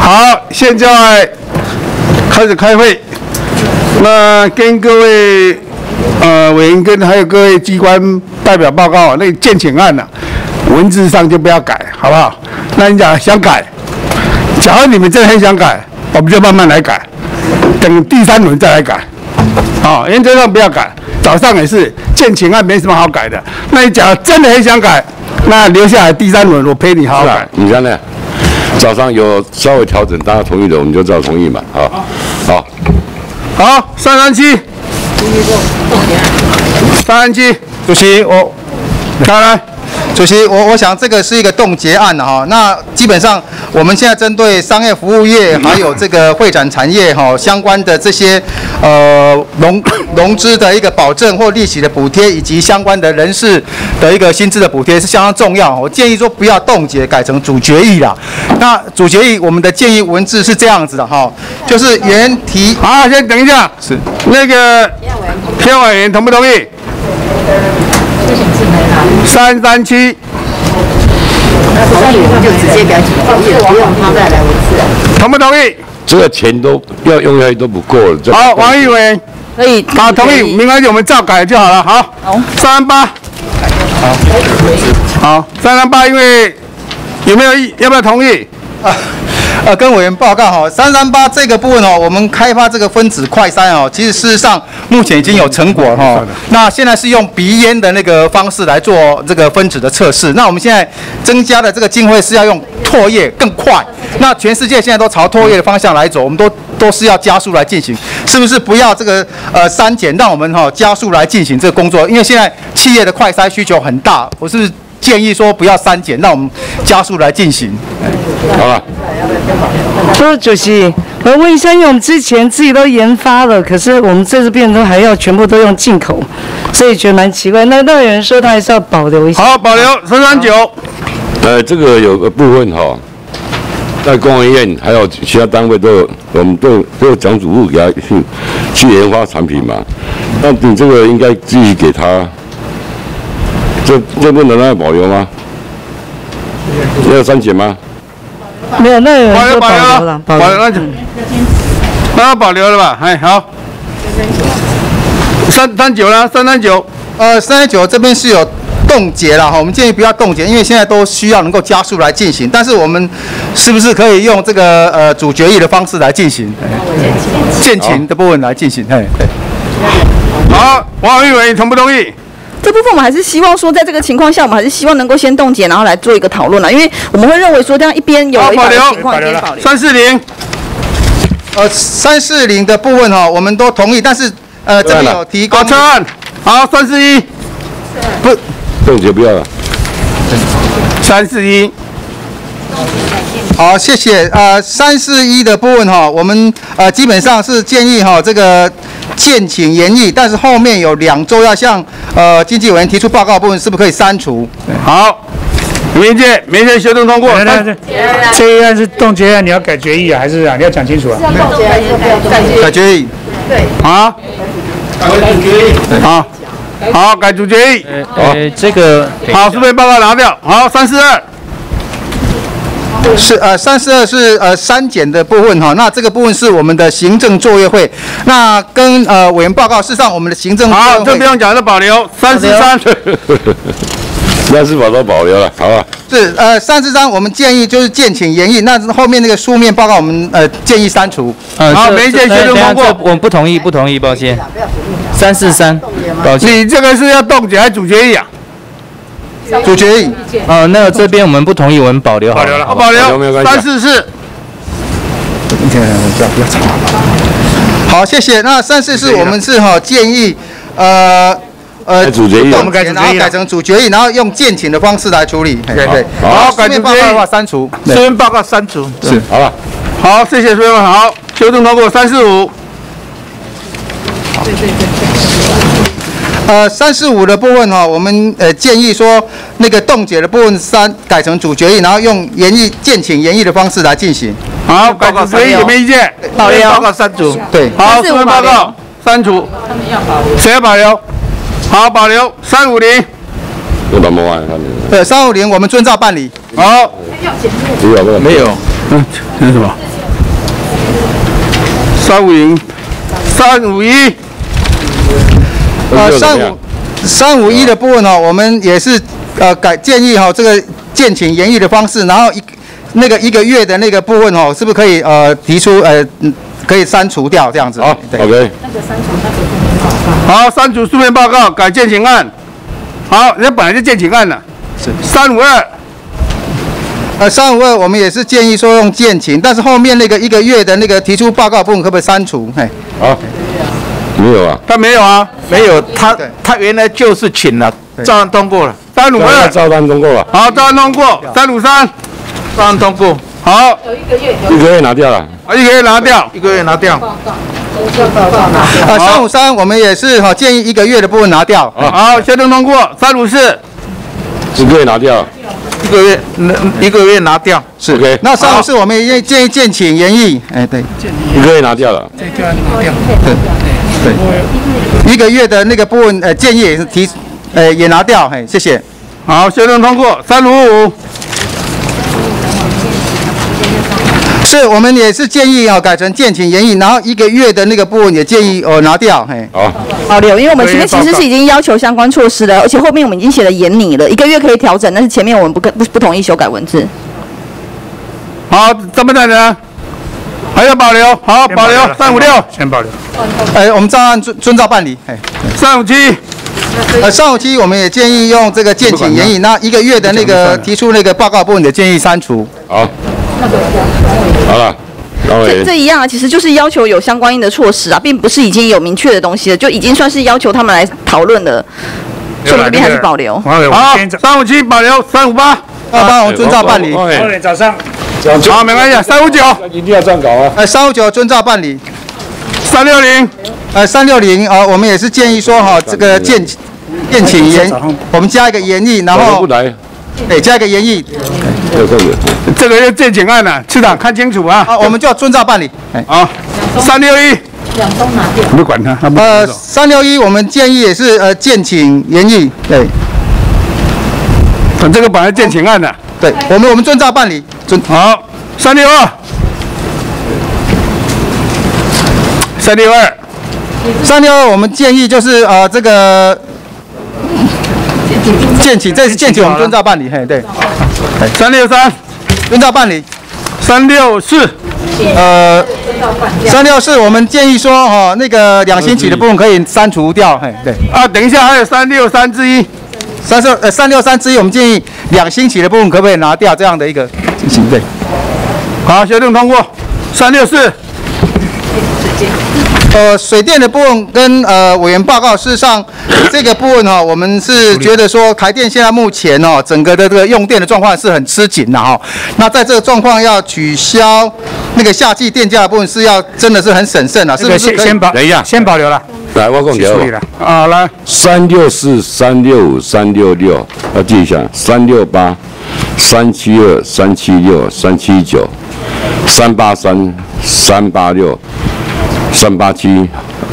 好，现在开始开会。那跟各位委员跟还有各位机关代表报告，那个建请案呢，文字上就不要改，好不好？那你讲想改，假如你们真的很想改，我们就慢慢来改，等第3轮再来改。好，原则上不要改。早上也是建请案没什么好改的。那你假如真的很想改，那留下来第3轮我陪你好好改。 你看呢？早上有稍微调整，大家同意的，我们就照同意嘛。 好，337， 主席， 来。 主席，我想这个是一个冻结案哈。那基本上我们现在针对商业服务业还有这个会展产业哈相关的这些融资的一个保证或利息的补贴，以及相关的人事的一个薪资的补贴是相当重要。我建议说不要冻结，改成主决议啦。那主决议我们的建议文字是这样子的哈，就是原提。 好，先等一下。是那个偏委员同不同意？337， 就直接改主决议，不用他再来文字。 同不同意？ 这个钱都要用下去都不够了。 好，王议员可以。 好，同意，没关系，我们照改就好了。好，338。好，338，因为有没有要不要同意？ 跟委员报告哈，338这个部分哦，我们开发这个分子快筛哦，其实事实上目前已经有成果哈。那现在是用鼻烟的那个方式来做这个分子的测试。那我们现在增加的这个经费是要用唾液更快。那全世界现在都朝唾液的方向来走，我们都是要加速来进行，是不是不要这个删减，让我们加速来进行这个工作？因为现在企业的快筛需求很大，我是建议说不要删减，让我们加速来进行。 好了。 主席，我问一下，因为我们之前自己都研发了，可是我们这次变成还要全部都用进口，所以觉得蛮奇怪。那有人说他还是要保留一下。 好，保留339。 这个有个部分哈，在工研院还有其他单位都有，我们都有讲主务给他去研发产品嘛。那你这个应该继续给他，这不能让他保留吗？要删减吗？ 没有，那有人说保留了， 保留那保留了吧？哎，好。339了，339。 339这边是有冻结了哈，我们建议不要冻结，因为现在都需要能够加速来进行。但是我们是不是可以用这个主决议的方式来进行？建请的部分来进行。 好，王议员同不同意？ 这部分我们还是希望说，在这个情况下，我们还是希望能够先冻结，然后来做一个讨论啦。因为我们会认为说，这样一边有违法的情况，一边保留。 340。 340的部分哈，我们都同意，但是这边有提供。 撤案。好，341。 不， 冻结不要了。 341。 好，谢谢。341的部分哈，我们基本上是建议哈这个。建请研议，但是后面有2周要向经济委员提出报告的部分，是不是可以删除？ 好，没意见修正通过。 这一案是冻结案，你要改决议啊，还是啊？你要讲清楚啊。 改决议。 对。 好。好，改主决议。 这个好，书面报告拿掉。好，342。 是342是删减的部分哈，那这个部分是我们的行政作业会，那跟委员报告，事实上我们的行政作业会好，这不用讲，这保留343。 那是把它保留了，好吧？ 是343，我们建议就是建请研议，那后面那个书面报告我们建议删除。 好，没意见修正通过。 我们不同意，抱歉。343，抱歉。 你这个是要冻结还是主决议啊？ 主决议。 那这边我们不同意，我们保留好了。 保留。344。 好，谢谢。那344我们是建议主决议， 我们改成主决议，然后用建请的方式来处理。对。 好，改主决议的话删除。 书面报告删除。 是。 好了。 好，谢谢书面好，修正通过345。 345的部分哈，我们建议说那个冻结的部分改成主决议，然后用建请研议的方式来进行。 好，改主决议有没有意见？ 保留。 报告删除。 对。 好，书面报告删除。谁要保留？好，保留。350。 350我们遵照办理。 好。 没有。 这是什么？ 351。 351的部分哦，我们也是建议哈这个建请研议的方式，然后一个月的那个部分哦，是不是可以提出可以删除掉这样子？ 好 ，OK。 好，删除书面报告，改建请案。好，人家本来就建请案了。是352。 352我们也是建议说用建请，但是后面那个一个月的那个提出报告部分可不可以删除？嘿。 好。没有啊， 他没有啊， 没有，他原来就是请了，照样通过了。 352， 照样通过了。 好，照样通过。353， 照样通过。 好， 一个月拿掉了。 一个月拿掉。 一个月拿掉。 353我们也是建议一个月的部分拿掉。 好，协同通过。354， 一个月拿掉。 一个月拿掉。 是。 OK。 那354我们也建议建请研议。哎，对。 一个月拿掉了。 这就要拿掉。 对。一个月的那个部分建议也是也拿掉。嘿，谢谢。 好，协同通过。355。 是我们也是建议改成建请研议，然后一个月的那个部分也建议拿掉，嘿。 好， 保留，因为我们前面其实是已经要求相关措施了，而且后面我们已经写了严拟了，一个月可以调整，但是前面我们不同意修改文字。 好，这边的人还要保留，好，保留356， 先保留。 我们照案遵照办理，嘿。 357。 357我们也建议用这个建请研议，那一个月的那个提出那个报告部分的建议删除。 好，好了， 这一样啊，其实就是要求有相关应的措施啊，并不是已经有明确的东西了，就已经算是要求他们来讨论的。所以这边还是保留。 好，357保留，358， 我们遵照办理。 后天早上。 好，没关系，359 一定要这样搞啊。 359遵照办理。 360。 360我们也是建议说这个建请研，我们加一个研议，然后加一个研议。 这个要建请案了，市长看清楚啊。 我们就要遵照办理。 好，361。不管他。 361我们建议也是建请研议，对。 这个本来建请案的。 对，我们遵照办理。 好，362。362 我们建议就是这个建请，这是建请我们遵照办理，嘿，对。 363 遵照办理。 364 364我们建议说那个2星期的部分可以删除掉，嘿，对。 啊，等一下还有363之一 ，363之一我们建议2星期的部分可不可以拿掉这样的一个进行？对。 好，协定通过。364。 水电的部分跟委员报告，事实上这个部分我们是觉得说台电现在目前整个的这个用电的状况是很吃紧的那在这个状况要取消那个夏季电价的部分是要真的是很审慎是不是？ 等一下， 先保留了。 来，我讲处理了。 啊，来 ，364、365、366要记一下，368、372、376、379、383、386。387，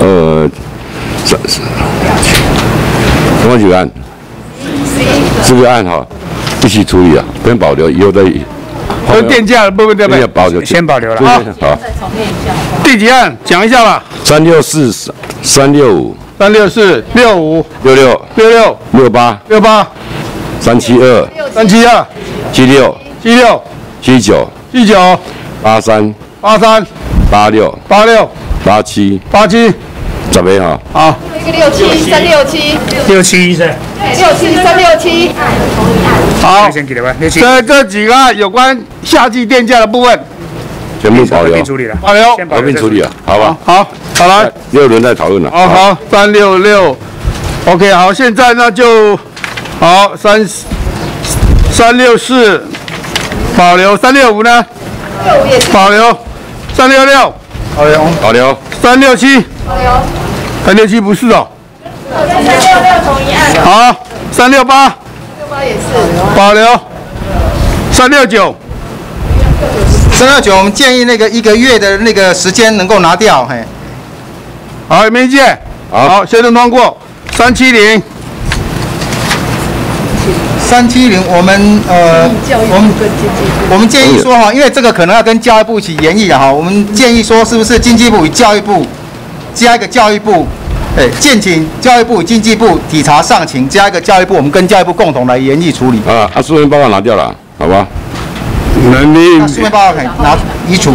总共几个案？这个案一起处理啊，不用保留，以后再。 电价的部分对不对？ 保留， 先保留了。 好。 第几案讲一下吧。 364、365、 364、65、 66、 66、 68、 68、 372、 372、 76、 76、 79、 79、 83、 83、 86、 86、 87、 87， 准备好。 好。 一个67、367。 67是。 67、367。 好。 先给了吧。 这几个案有关夏季电价的部分， 全部保留。 合并处理了。 保留。 合并处理了，好吧？ 好，好来。 6轮再讨论了。 好，366。OK， 好，现在呢就好364保留，365呢？保留，366。 保留 367，367不是哦。 366同一案。 好，368 也是保留，369 我们建议那个一个月的那个时间能够拿掉，嘿。 好，有没有意见？好，协同通过。370 370，我们建议说哈，因为这个可能要跟教育部一起研议的哈，我们建议说是不是经济部与教育部加一个教育部，建请教育部、经济部体察上情，加一个教育部，我们跟教育部共同来研议处理。 书面报告拿掉了，好吧？ 那书面报告可以拿移除。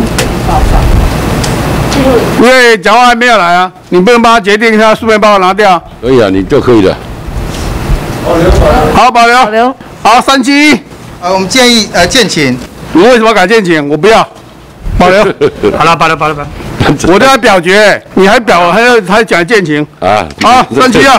因为讲话还没有来啊，你不能帮他决定一下书面报告拿掉。 可以啊，你就可以了。 好，保留。 保留。 好，371。 我们建议建请。 你为什么改建请？我不要，保留。 好了，保留。 我都要表决，你还还讲建请啊？好，372。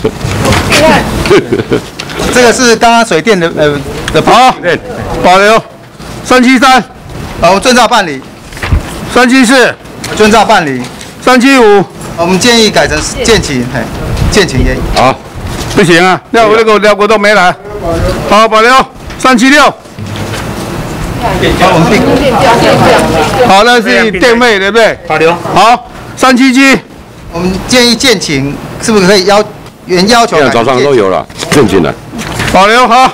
这个是刚刚水电的好，保留。373。 我们遵照办理。 374。 遵照办理。 375。 我们建议改成建请，建请也好。 不行啊，廖国都没来。好，保留。376。好，那是电费对不对？ 保留。 好，377。 我们建议建请是不是可以原要求？ 早上都有了，建请了。 保留。好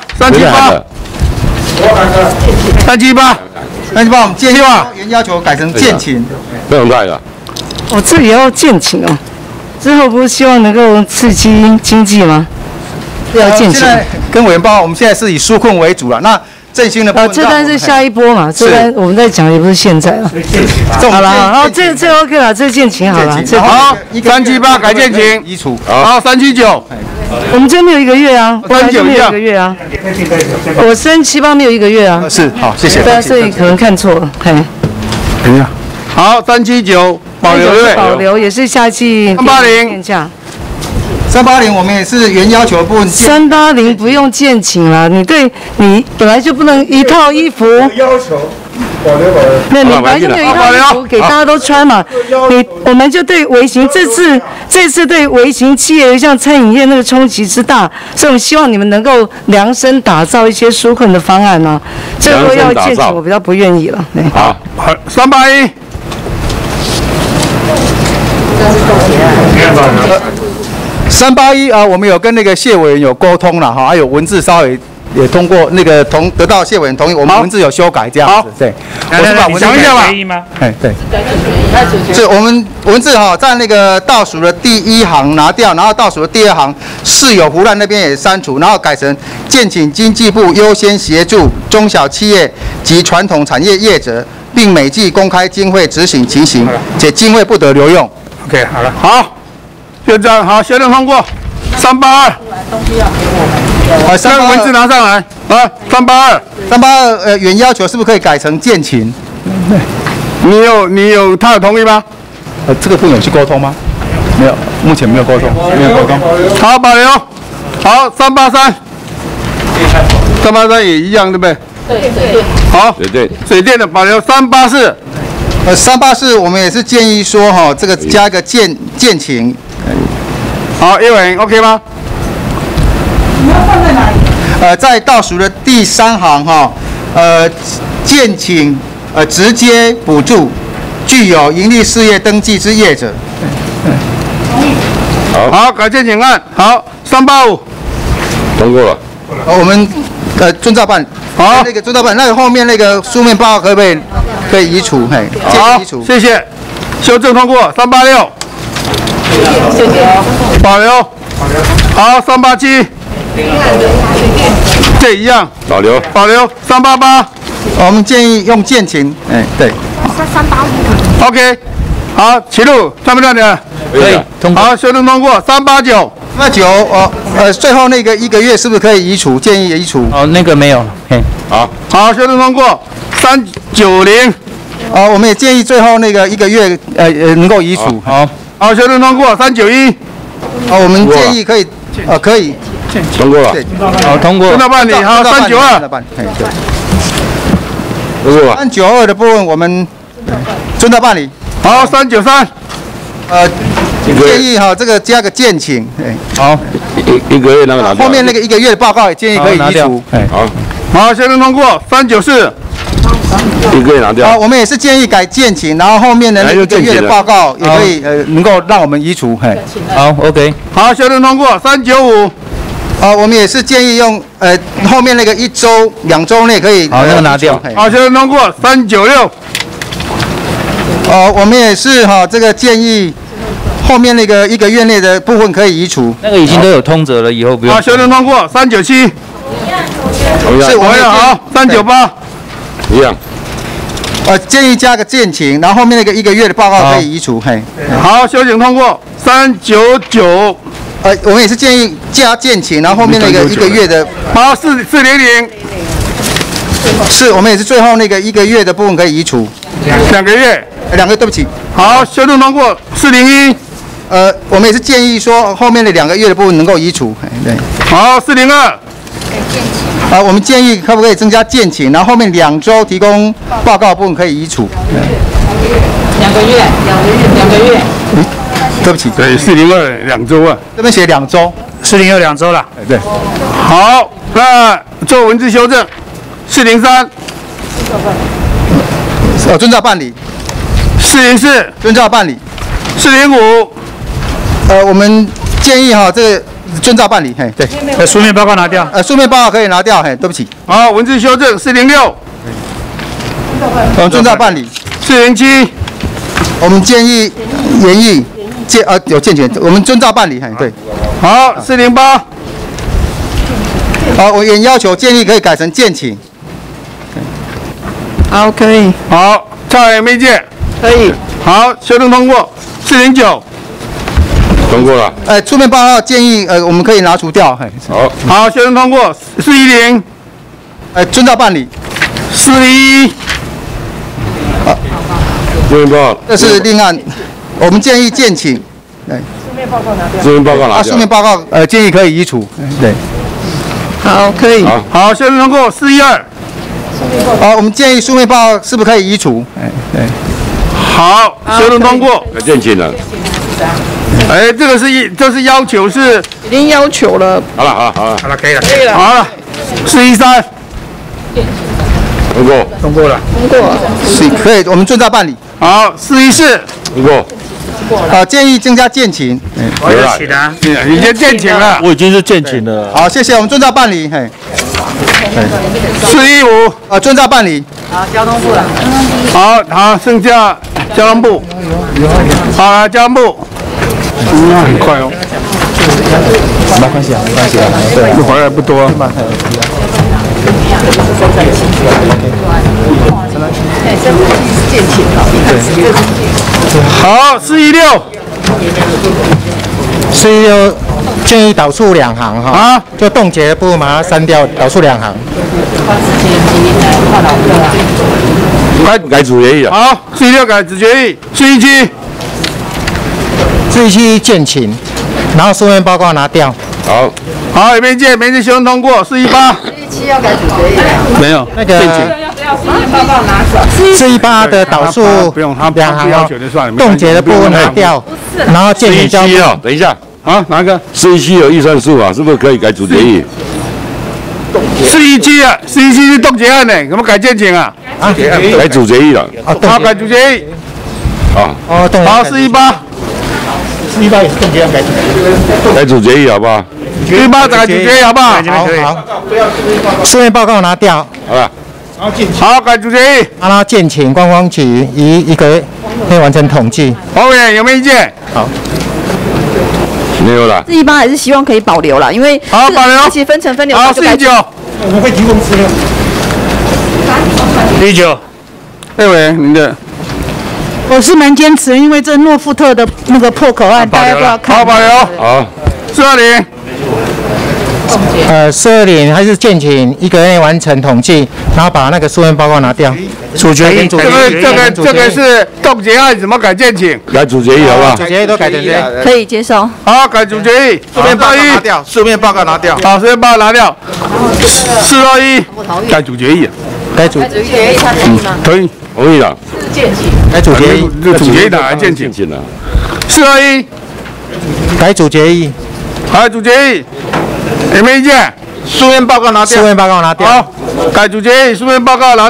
，378。378。 我们建议原要求改成建请。 不用带了。 这也要建请哦。之后不是希望能够刺激经济吗？要建请。 现在跟委员报告，我们现在是以纾困为主了。那振兴的部分， 这单是下一波嘛，这单我们在讲也不是现在了。好了，好，这 OK 了，这建请好了。 好，378改建请移除。 好，379。 我们这没有1个月啊，本来就没有1个月啊。我升7、8没有1个月啊。 是，好，谢谢。 对啊，所以可能看错了，嘿。 等一下。好，379保留对。 保留也是夏季电价。 380我们也是原要求的部分。 380不用建请了，你本来就不能一套衣服。 要求。 那你本来就没有一套衣服给大家都穿嘛？我们就对微型这次对微型企业像餐饮业那个冲击之大，所以我们希望你们能够量身打造一些纾困的方案呢。这个要建请我比较不愿意了。 好 ，381。 381我们有跟那个谢委员有沟通了哈，还有文字稍微也通过那个得到谢委员同意，我们文字有修改这样子。对，我是把文字讲一下吧。 对。是我们文字在那个倒数的第1行拿掉，然后倒数的第2行是有胡乱那边也删除，然后改成建请经济部优先协助中小企业及传统产业业者，并每季公开经费执行情形，且经费不得流用。 OK， 好了。 好。就这样，好，协调通过。382。那文字拿上来。382 原要求是不是可以改成建请？ 他有同意吗？ 这个部分有去沟通吗？没有，目前没有沟通， 好，保留。好，383。383也一样，对不对？ 对。 好，水电的保留。384。 384我们也是建议说这个加一个建请。 好，叶委员 OK 吗？ 你要放在哪里？ 在倒数的第3行建请直接补助具有营利事业登记之业者。 好，改建请案。好，385。 通过了。 我们遵照办。好，那个遵照办，那个后面那个书面报告可以移除？ 好，谢谢。修正通过。386。保留。好，387。这一样。保留。388。 我们建议用建请。对。 OK。好，起路，看不看的？ 可以。 好，修正通过。389。 最后那个1个月是不是可以移除？建议移除。 那个没有。 好，修正通过。390。 我们也建议最后那个1个月能够移除。 好，修正通过。391。 我们建议可以通过了。 好，通过。 遵照办理。好，392。 392的部分我们遵照办理。 好，393。 建议这个加个建请。 好，一个月那个拿掉。 后面那个1个月的报告也建议可以移除。 好，修正通过。394。 一个月拿掉。 我们也是建议改建请，然后后面的那1个月的报告也可以能够让我们移除。 好 ，OK。 好，修正通过。395。 我们也是建议用后面那个1周、2周内可以好，那个拿掉。 好，修正通过396。 我们也是这个建议后面那个1个月内的部分可以移除。 那个已经都有通则了，以后不用。 好，修正通过397。 是，我们好398。 一样。 建议加个建请，然后后面那个1个月的报告可以移除。嘿。 好，修正通过399。 我们也是建议加建请，然后后面那个1个月的。 好，400。 是，我们也是最后那个1个月的部分可以移除。 2个月。 2个，对不起。 好，修正通过401。 我们也是建议说后面的2个月的部分能够移除。对。 好，402。 我们建议可不可以增加建请，然后后面2周提供报告的部分可以移除。 2个月。 对不起。 对，402 2周啊。 这边写2周。 402 2周了。 对。 好，那做文字修正。403。 遵照办理。 404。 遵照办理。 405。 我们建议这个遵照办理。嘿，对。 书面报告拿掉。 书面报告可以拿掉。嘿，对不起。 好，文字修正406。 我们遵照办理。 407。 我们建议研议有健全，我们遵照办理。嘿，对。 好，408。 好，我也要求建议可以改成建请。 好，可以。 好，蔡没见。 可以。 好，修正通过。409。 通过了。 书面报告建议我们可以拿除掉。 好。 好，修正通过。410。 遵照办理。 411。 书面报告。 这是另案，我们建议建请。对。 书面报告拿掉。 书面报告建议可以移除。对。 好，可以。 好，修正通过。412。 我们建议书面报告是不是可以移除？对。 好，修正通过。 建请了。 这是要求是已经要求了。 好了， 可以了。 好了。413。 通过了。 是可以，我们遵照办理。 好，414。 通过。 建议增加建请。 我有请啊。 已经建请了。 我已经是建请了。 好，谢谢，我们遵照办理。嘿。 415。 遵照办理。 好，交通部了。 好，剩下交通部。好，交通部。那很快哦。 没关系啊。 对，这回来不多。好，416。 416建议导数2行就冻结的部分把它删掉，导数2行。 改主决议了。 好，416改主决议。 417建请，然后书面报告拿掉。 好， 没见修正通过。418 要改主决议。 没有， 那个要书面报告拿走。 418的导数 2行要求就算了， 冻结的部分拿掉，然后建请交。 等一下。 哪个 ？417有预算数啊，是不是可以改主决议 ？417啊，417是冻结案呢，怎么改建请啊？ 改主决议了。 好，改主决议。 好， 418。 418也是冻结案改主决议好不好 ？418改主决议好不好？ 好。书面报告拿掉。 好了。 好，改主决议。 然后建请观光局于1个月内完成统计。 侯委员有没有意见？ 好。 没有了。 418还是希望可以保留了，因为好保留， 而且分成分流。 好，419。 我们会提供资料。 19。 魏委员，您的。 我是蛮坚持，因为这诺富特的那个破口案，大家都要看。 好，保留。 好。 420。 420还是建请1个月内完成统计，然后把那个书面报告拿掉。 主决议。 这个是冻结案，怎么改建请？ 改主决议好不好？ 主决议都改成这样。 可以接受。 好，改主决议。 书面报告拿掉。书面报告拿掉。 好，书面报告拿掉。421。改主决议。 改主决议他同意吗？ 同意了。 是建请。 改主决议。 主决议哪来建请了 ？421。 改主决议。 改主决议。有没有意见？ 书面报告拿掉。 书面报告拿掉。 好，改主决议，书面报告拿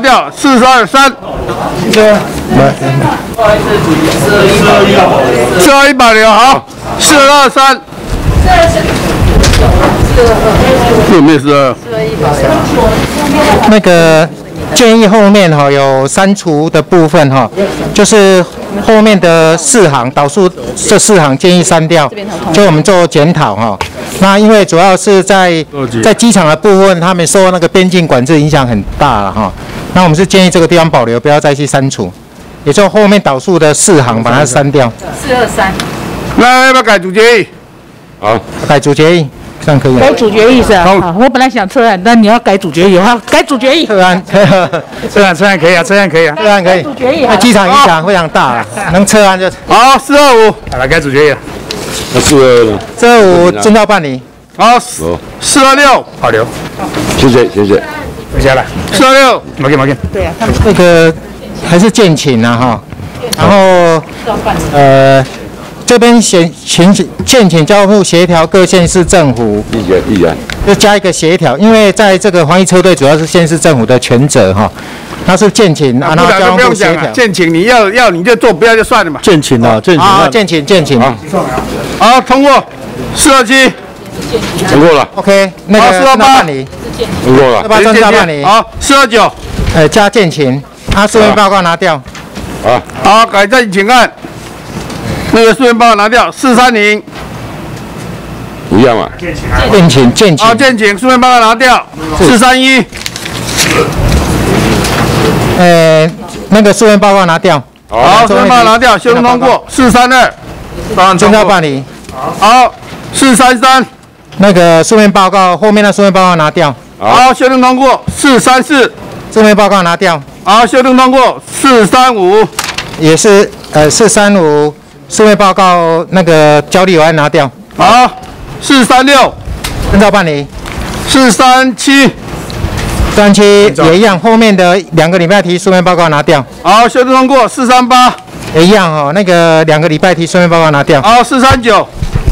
掉。423。421保留。好，423。 有没有422？ 那个建议后面有删除的部分就是后面的4行导数这4行建议删掉，就我们做检讨那因为主要是在机场的部分，他们受那个边境管制影响很大了那我们是建议这个地方保留，不要再去删除，也就后面导数的4行把它删掉。 423。 那要不要改主决议？ 好， 改主决议。这样可以。 改主决议是啊，好，我本来想撤案，但你要改主决议，好，改主决议。 撤案可以啊，撤案可以啊。 主决议。 机场影响非常大，能撤案就好。425， 好了，改主决议了。 那422呢 ？425遵照办理。 好，426， 保留。 谢谢。 回家了。 426， 没给。 对啊， 那个还是建请然后这边建请交通部协调各县市政府， 意见， 就加一个协调，因为在这个防疫车队主要是县市政府的权责那是建请然后交通部协调。 建请你要你就做，不要就算了嘛。 建请建请。 好，通过。427， 通过了。 OK， 那个 428 办理。 通过了。 遵照办理。 好，429。 加建请，书面报告拿掉。 好，改建请案。那个书面报告拿掉。430。 一样嘛。 建请。 好，建请书面报告拿掉。431。 那个书面报告拿掉。 好，书面报告拿掉，修正通过。432。 遵照办理。 好，433。 那个书面报告后面的书面报告拿掉。 好，修正通过。434。 书面报告拿掉。 好，修正通过。435。 也是435书面报告那个交例完拿掉。 好，436。 遵照办理。 437。 也一样，后面的2个礼拜提书面报告拿掉。 好，修正通过。438。 也一样那个2个礼拜提书面报告拿掉。 好，439。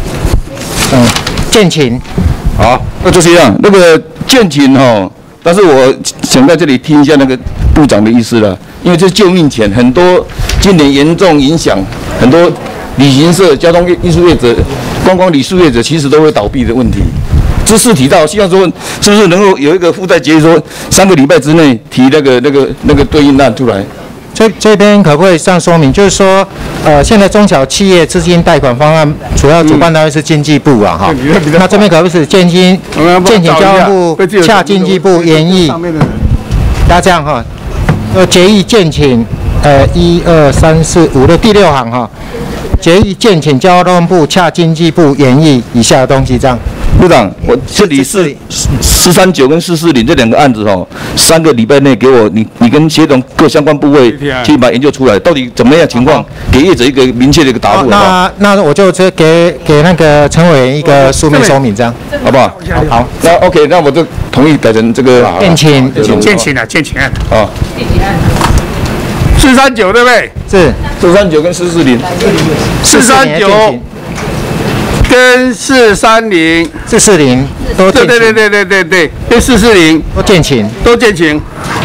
建请。 好，那就是这样。那个建请但是我想在这里听一下那个部长的意思了，因为这是救命钱，很多今年严重影响很多旅行社、交通运输业者、观光旅宿业者，其实都会倒闭的问题。知识提到，希望说是不是能够有一个附带决议，说3个礼拜之内提那个对应案出来。 这边可不可以这样说明？就是说，现在中小企业资金贷款方案主要主办单位是经济部那这边可不可以建请交通部洽经济部研议？那这样决议建请1、2、3、4、5的第6行决议建请交通部洽经济部研议以下的东西，这样。 部长，我这里是439跟440这2个案子3个礼拜内给我，你跟协同各相关部位去把研究出来，到底怎么样情况，给业者一个明确的一个答复。 那我就直接给那个陈委员一个书面说明，这样好不好？好，那 OK， 那我就同意改成这个建请案。 好。 439对不对？ 是 439跟440。 439跟430 都建请。 对，跟440 都建请。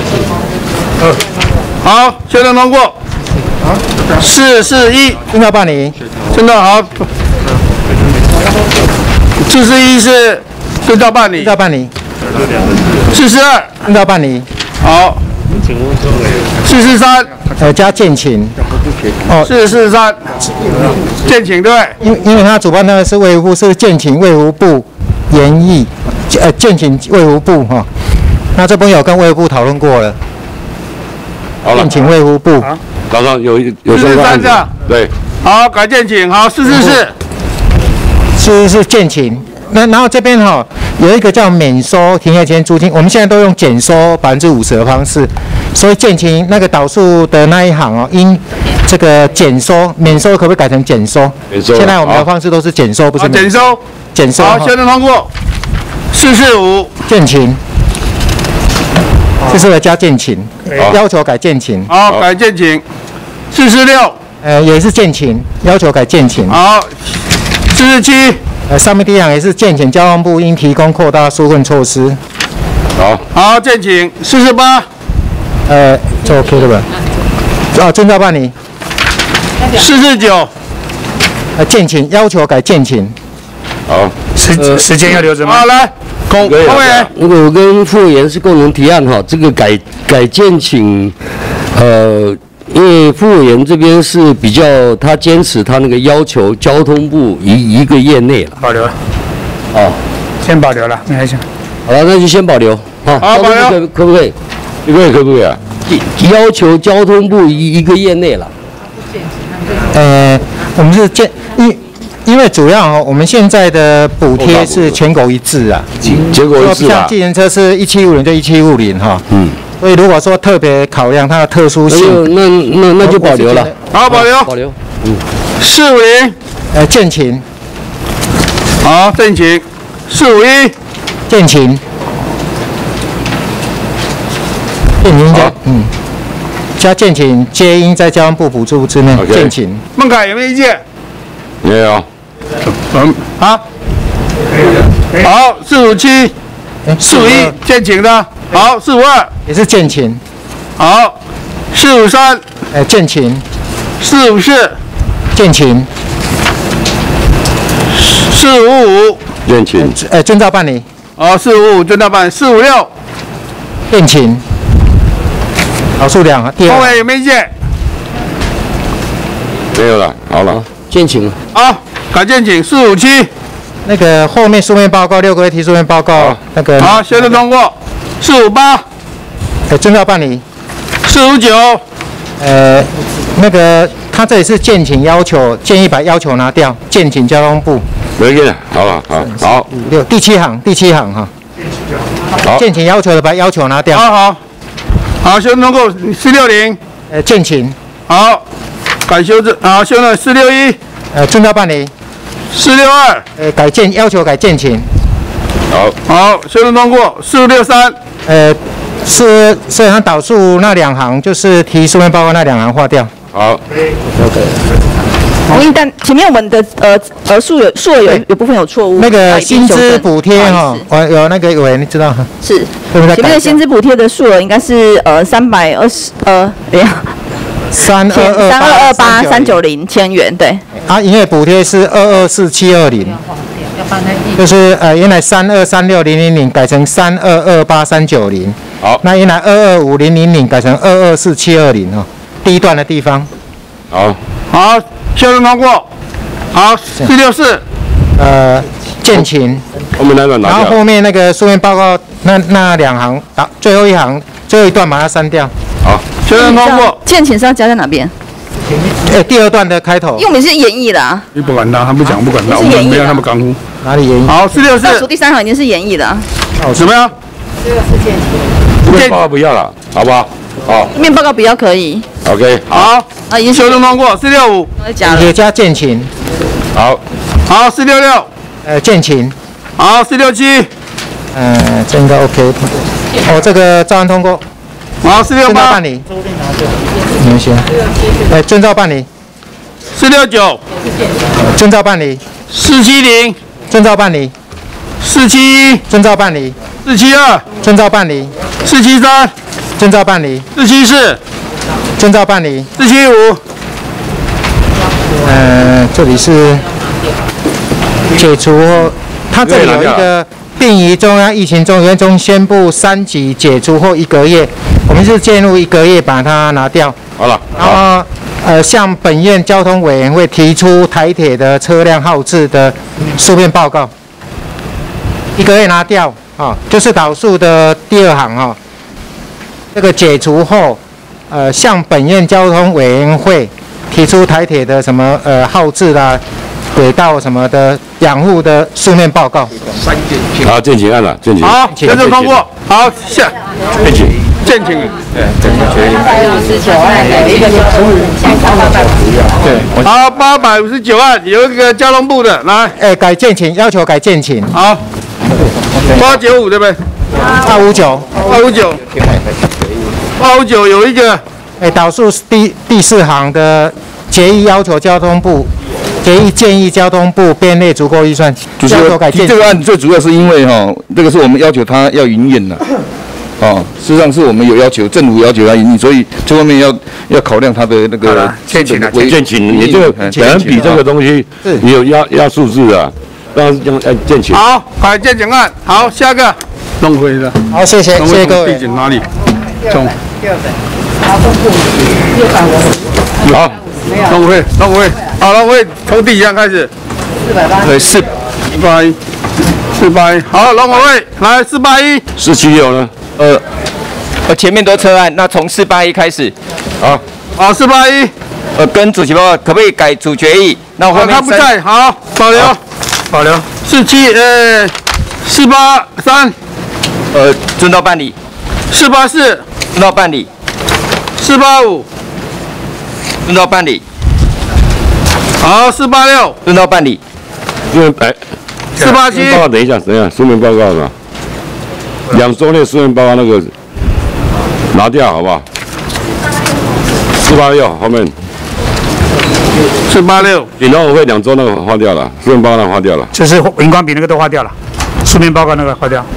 好，修正通过。441。 遵照办理。 遵照好。441是遵照办理。442。 遵照办理。 好。443。 加建请。 443。建请对。 因为他主办单位是卫福部，是建请卫福部研议，建请卫福部那这边有跟卫福部讨论过了。 好了。 建请卫福部。 早上有相关案子。对。 好，改建请。好，444。 是建请。然后这边有一个叫免收停业间租金，我们现在都用减收50%的方式，所以建请那个导数的那一行因这个减收免收可不可以改成减收？现在我们的方式都是减收，不是免收。减收。 好，修正通过。445。 建请。445加建请，要求改建请。 好，改建请。446。 也是建请，要求改建请。 好。447。 上面第一行也是建请交通部应提供扩大纾困措施。 好，建请。448。 这 OK 的吧？遵照办理。 449。 建请要求改建请。 好， 时间要留着吗？ 好，来，孔委员， 那个我跟副委员是共同提案哈，这个改建请，因为副委员这边是比较他坚持他那个要求，交通部一个月内了， 保留了， 哦， 先保留了，没关系。 好了，那就先保留。好， 好，保留， 可不可以？ 可不可以啊？ 要求交通部一个月内了。 我们是因为主要我们现在的补贴是全国一致啊， 全国一致啊。 像计程车是1750就1750哈，所以如果说特别考量它的特殊性， 那就保留了。 好，保留。450， 建勤。 好，建勤。451， 建勤。加建勤皆应在交通部补助之内。建勤。 孟凯有没有意见？ 没有。 好。好，457，451建勤的。好，452 也是建勤。 好，453， 建勤。 454， 建勤。 455， 建勤。 遵照办理。 好，455遵照办理。456， 建勤。好，数量啊。 各位有没有意见？ 没有了，好了。 建勤。 好，改建请。457， 那个后面书面报告6个月提书面报告那个。 好，修正通过。458， 遵照办理。 459， 那个他这里是建请要求，建议把要求拿掉，建请交通部。 没事，好了，好。 第七行哈。好。建请要求的把要求拿掉。 好，修正通过。460， 建请。 好，改修正。好，修正。461， 遵照办理。 462， 要求改建请。 好，修正通过。463， 是他导数那2行，就是提书面报告那2行划掉。 好。 同意，但前面我们的数额有部分有错误。 那个薪资补贴哈，有那个委员你知道哈？ 是。前面的薪资补贴的数额应该是3228390千元，对。 营业补贴是224720，就是原来3236000改成3228390。 好。 那原来225000改成224720哦，第一段的地方。 好， 修正通过。好，464， 建勤。 后面那段拿掉。 然后后面那个书面报告那2行，最后一段把它删掉。 好， 修正通过。 建勤是要加在哪边？ 第2段的开头。 因为我们是演绎的啊。 你不管他，他不讲，不管他，我们没有他们干呼。 哪里演绎？ 好，464。 倒数第3行已经是演绎的啊。 怎么样？ 面报告不要了，好不好？好。 面报告不要可以。 OK， 好。 已经修正通过。465， 也加建勤。 好。 好，466， 建勤。 好，467， 这应该 OK。这个照案通过。 好，468， 遵照办理。你们先。遵照办理。 469， 遵照办理。 470， 遵照办理。 471， 遵照办理。 472， 遵照办理。 473， 遵照办理。 474， 遵照办理。 475， 这里是解除后，它这里有一个并于中央疫情中援中宣布3级解除后1个月，我们是介入1个月把它拿掉。 好了。 然后向本院交通委员会提出台铁的车辆号志的书面报告，1个月拿掉就是导数的第2行这个解除后，向本院交通委员会提出台铁的什么号志啦、轨道什么的养护的书面报告。 好，建勤案了，建勤。 好，修正通过。好，下。建勤。对。好，859案有一个交通部的来。 改建勤，要求改建勤。 好。895对不对 ？859。 859有一个。 导数第4行的决议要求交通部。建议交通部编列足够预算， 主席，提这个案最主要是因为这个是我们要求他要营运的，事实上是我们有要求，政府要求他营运，所以这方面要考量他的那个建勤，你这个本比这个东西，你有压数字啊， 当然是将建请。 好，改建请案。好，下一个龙辉的。 好，谢谢各位。 地址哪里？中。 好， 龙辉，好，龙辉从第几项开始？481，好，龙辉来481，476 呢？ 前面都车案，那从481开始。 好，481。 跟主席报告，可不可以改主决议？那后面他不在，好，保留。483， 遵照办理。 484， 遵照办理。 485， 遵照办理。 好，486， 遵照办理。 因为 487， 报告等一下，书面报告嘛，2周内书面报告那个拿掉好不好？486后面。 486， 领导委会2周那个划掉了，书面报告那个划掉了。 就是荧光笔那个都划掉了，书面报告那个划掉。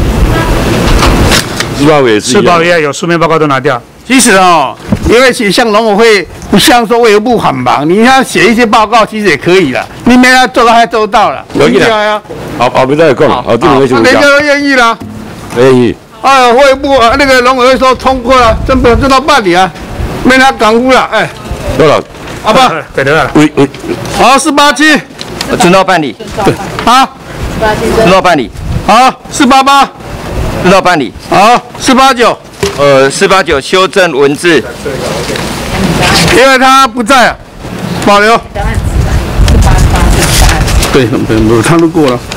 485 也有书面报告都拿掉。 其实因为像农委会不像说卫生部很忙，你要写一些报告其实也可以了，你没要做到还做到了。 可以的呀。好，不再讲了，这个人家都愿意了。 愿意。 卫生部那个农委会说通过了，真不知道办理啊，没他港务了，哎。 对了。 好吧， 对了。 好，487， 遵照办理。 对，好， 遵照办理。 好，488， 遵照办理。 好，489。 489修正文字， 因为他不在，保留。对，他都过了。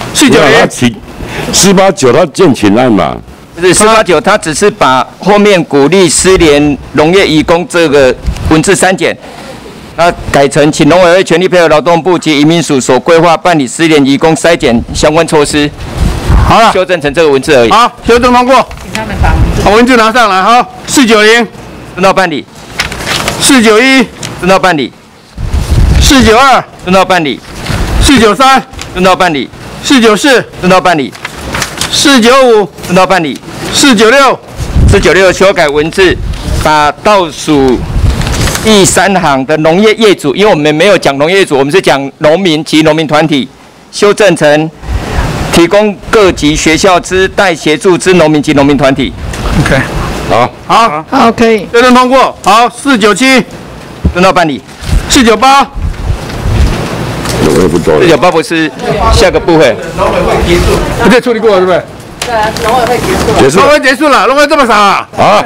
489他建请案嘛。 不是489，他只是把后面鼓励失联农业移工这个文字删减。他改成请农委会全力配合劳动部及移民署所规划办理失联移工筛检相关措施。 好了， 修正成这个文字而已。 好，修正通过。 请他们把文字拿上来。好，490， 遵照办理。 491， 遵照办理。 492， 遵照办理。 493， 遵照办理。 494， 遵照办理。 495， 遵照办理。 496 修改文字，把倒数第3行的农业业主，因为我们没有讲农业业主，我们是讲农民及农民团体，修正成提供各级学校之待协助之农民及农民团体。 OK， 好 ，OK， 修正通过。好，497， 遵照办理。 498， 我也不懂。 498不是下个部会， 不对，处理过了，对不对？ 对啊，农委会结束了。 农委会结束了，农委会这么少啊？ 好，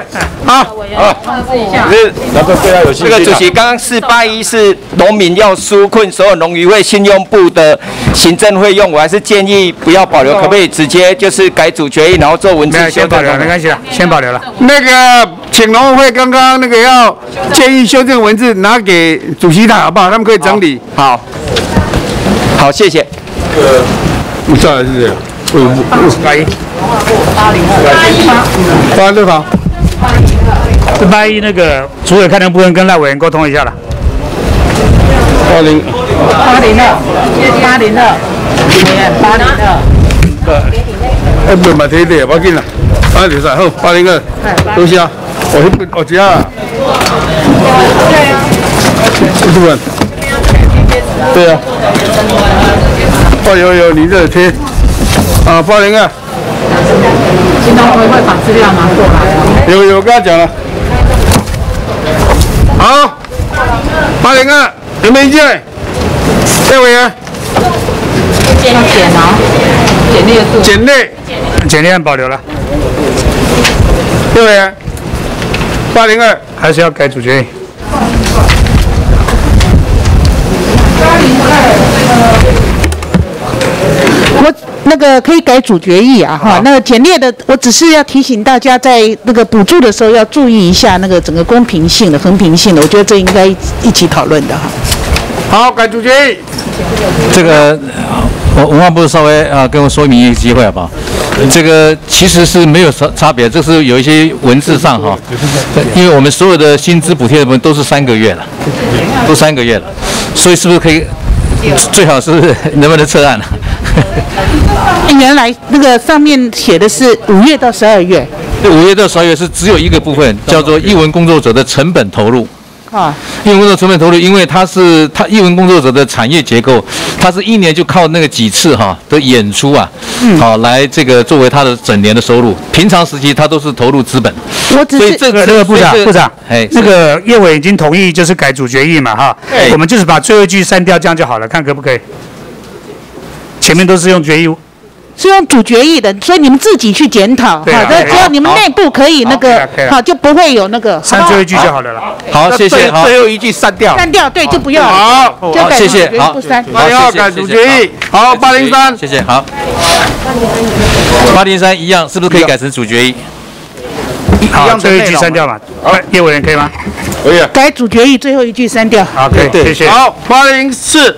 这个主席，刚刚481是农民要纾困所有农渔会信用部的行政费用，我还是建议不要保留，可不可以直接就是改主决议，然后做文字修正？ 没关系了，先保留了。 那个，请农委会刚刚那个要建议修正文字拿给主席台好不好？他们可以整理。 好，谢谢。 再来是这样。481吗？486好。 481那个主委看的部分跟赖委员沟通一下了。 802，不嘛，提的，我紧啦，留下好，802，多谢啊，我只啊，是不是？对啊，有，你这贴。802， 新农委会把资料拿过来。 有跟他讲了。好，802，有没有意见？廖委员。 简历案保留了。 廖委员。802， 还是要改主决议。 我那个可以改主决议啊，哈，那个简略的，我只是要提醒大家，在那个补助的时候要注意一下那个整个公平性的、衡平性的，我觉得这应该一起讨论的哈。 好，改主决议。 这个我文化部稍微跟我说明一个机会好不好？这个其实是没有差别，这是有一些文字上哈，因为我们所有的薪资补贴的部分都是3个月了，都3个月了，所以是不是可以最好是能不能撤案？ 原来那个上面写的是5月到12月， 对，5月到12月是只有一个部分，叫做艺文工作者的成本投入。艺文工作成本投入，因为它艺文工作者的产业结构， 他是1年就靠那个几次的演出啊，来这个作为他的整年的收入。平常时期他都是投入资本。 我只是这个部长，那个叶委已经同意就是改主决议嘛哈，我们就是把最后一句删掉，这样就好了，看可不可以？前面都是用决议。 是用主决议的，所以你们自己去检讨，好的，只要你们内部可以那个，好就不会有那个。 删最后一句就好了啦。 好，谢谢。好， 最后一句删掉。 删掉，对，就不要了。 好，谢谢。好， 不删。 801号改主决议。好，803。 谢谢。好，803一样，是不是可以改成主决议？ 好，最后一句删掉嘛。叶委员可以吗？ 可以。 改主决议最后一句删掉。 好，可以，谢谢。 好，804。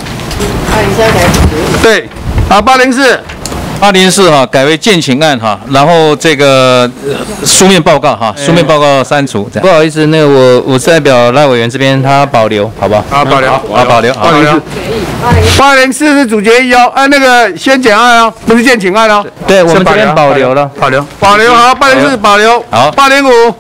对，好，804。 804改为建请案然后这个书面报告书面报告删除。 不好意思，那个我是代表赖委员这边，他保留，好不好？ 好，保留。 好，保留。 804是主决议哦，那个先检案哦，不是建请案哦。 对，我们这边保留了。 保留。好，804保留。 好 805。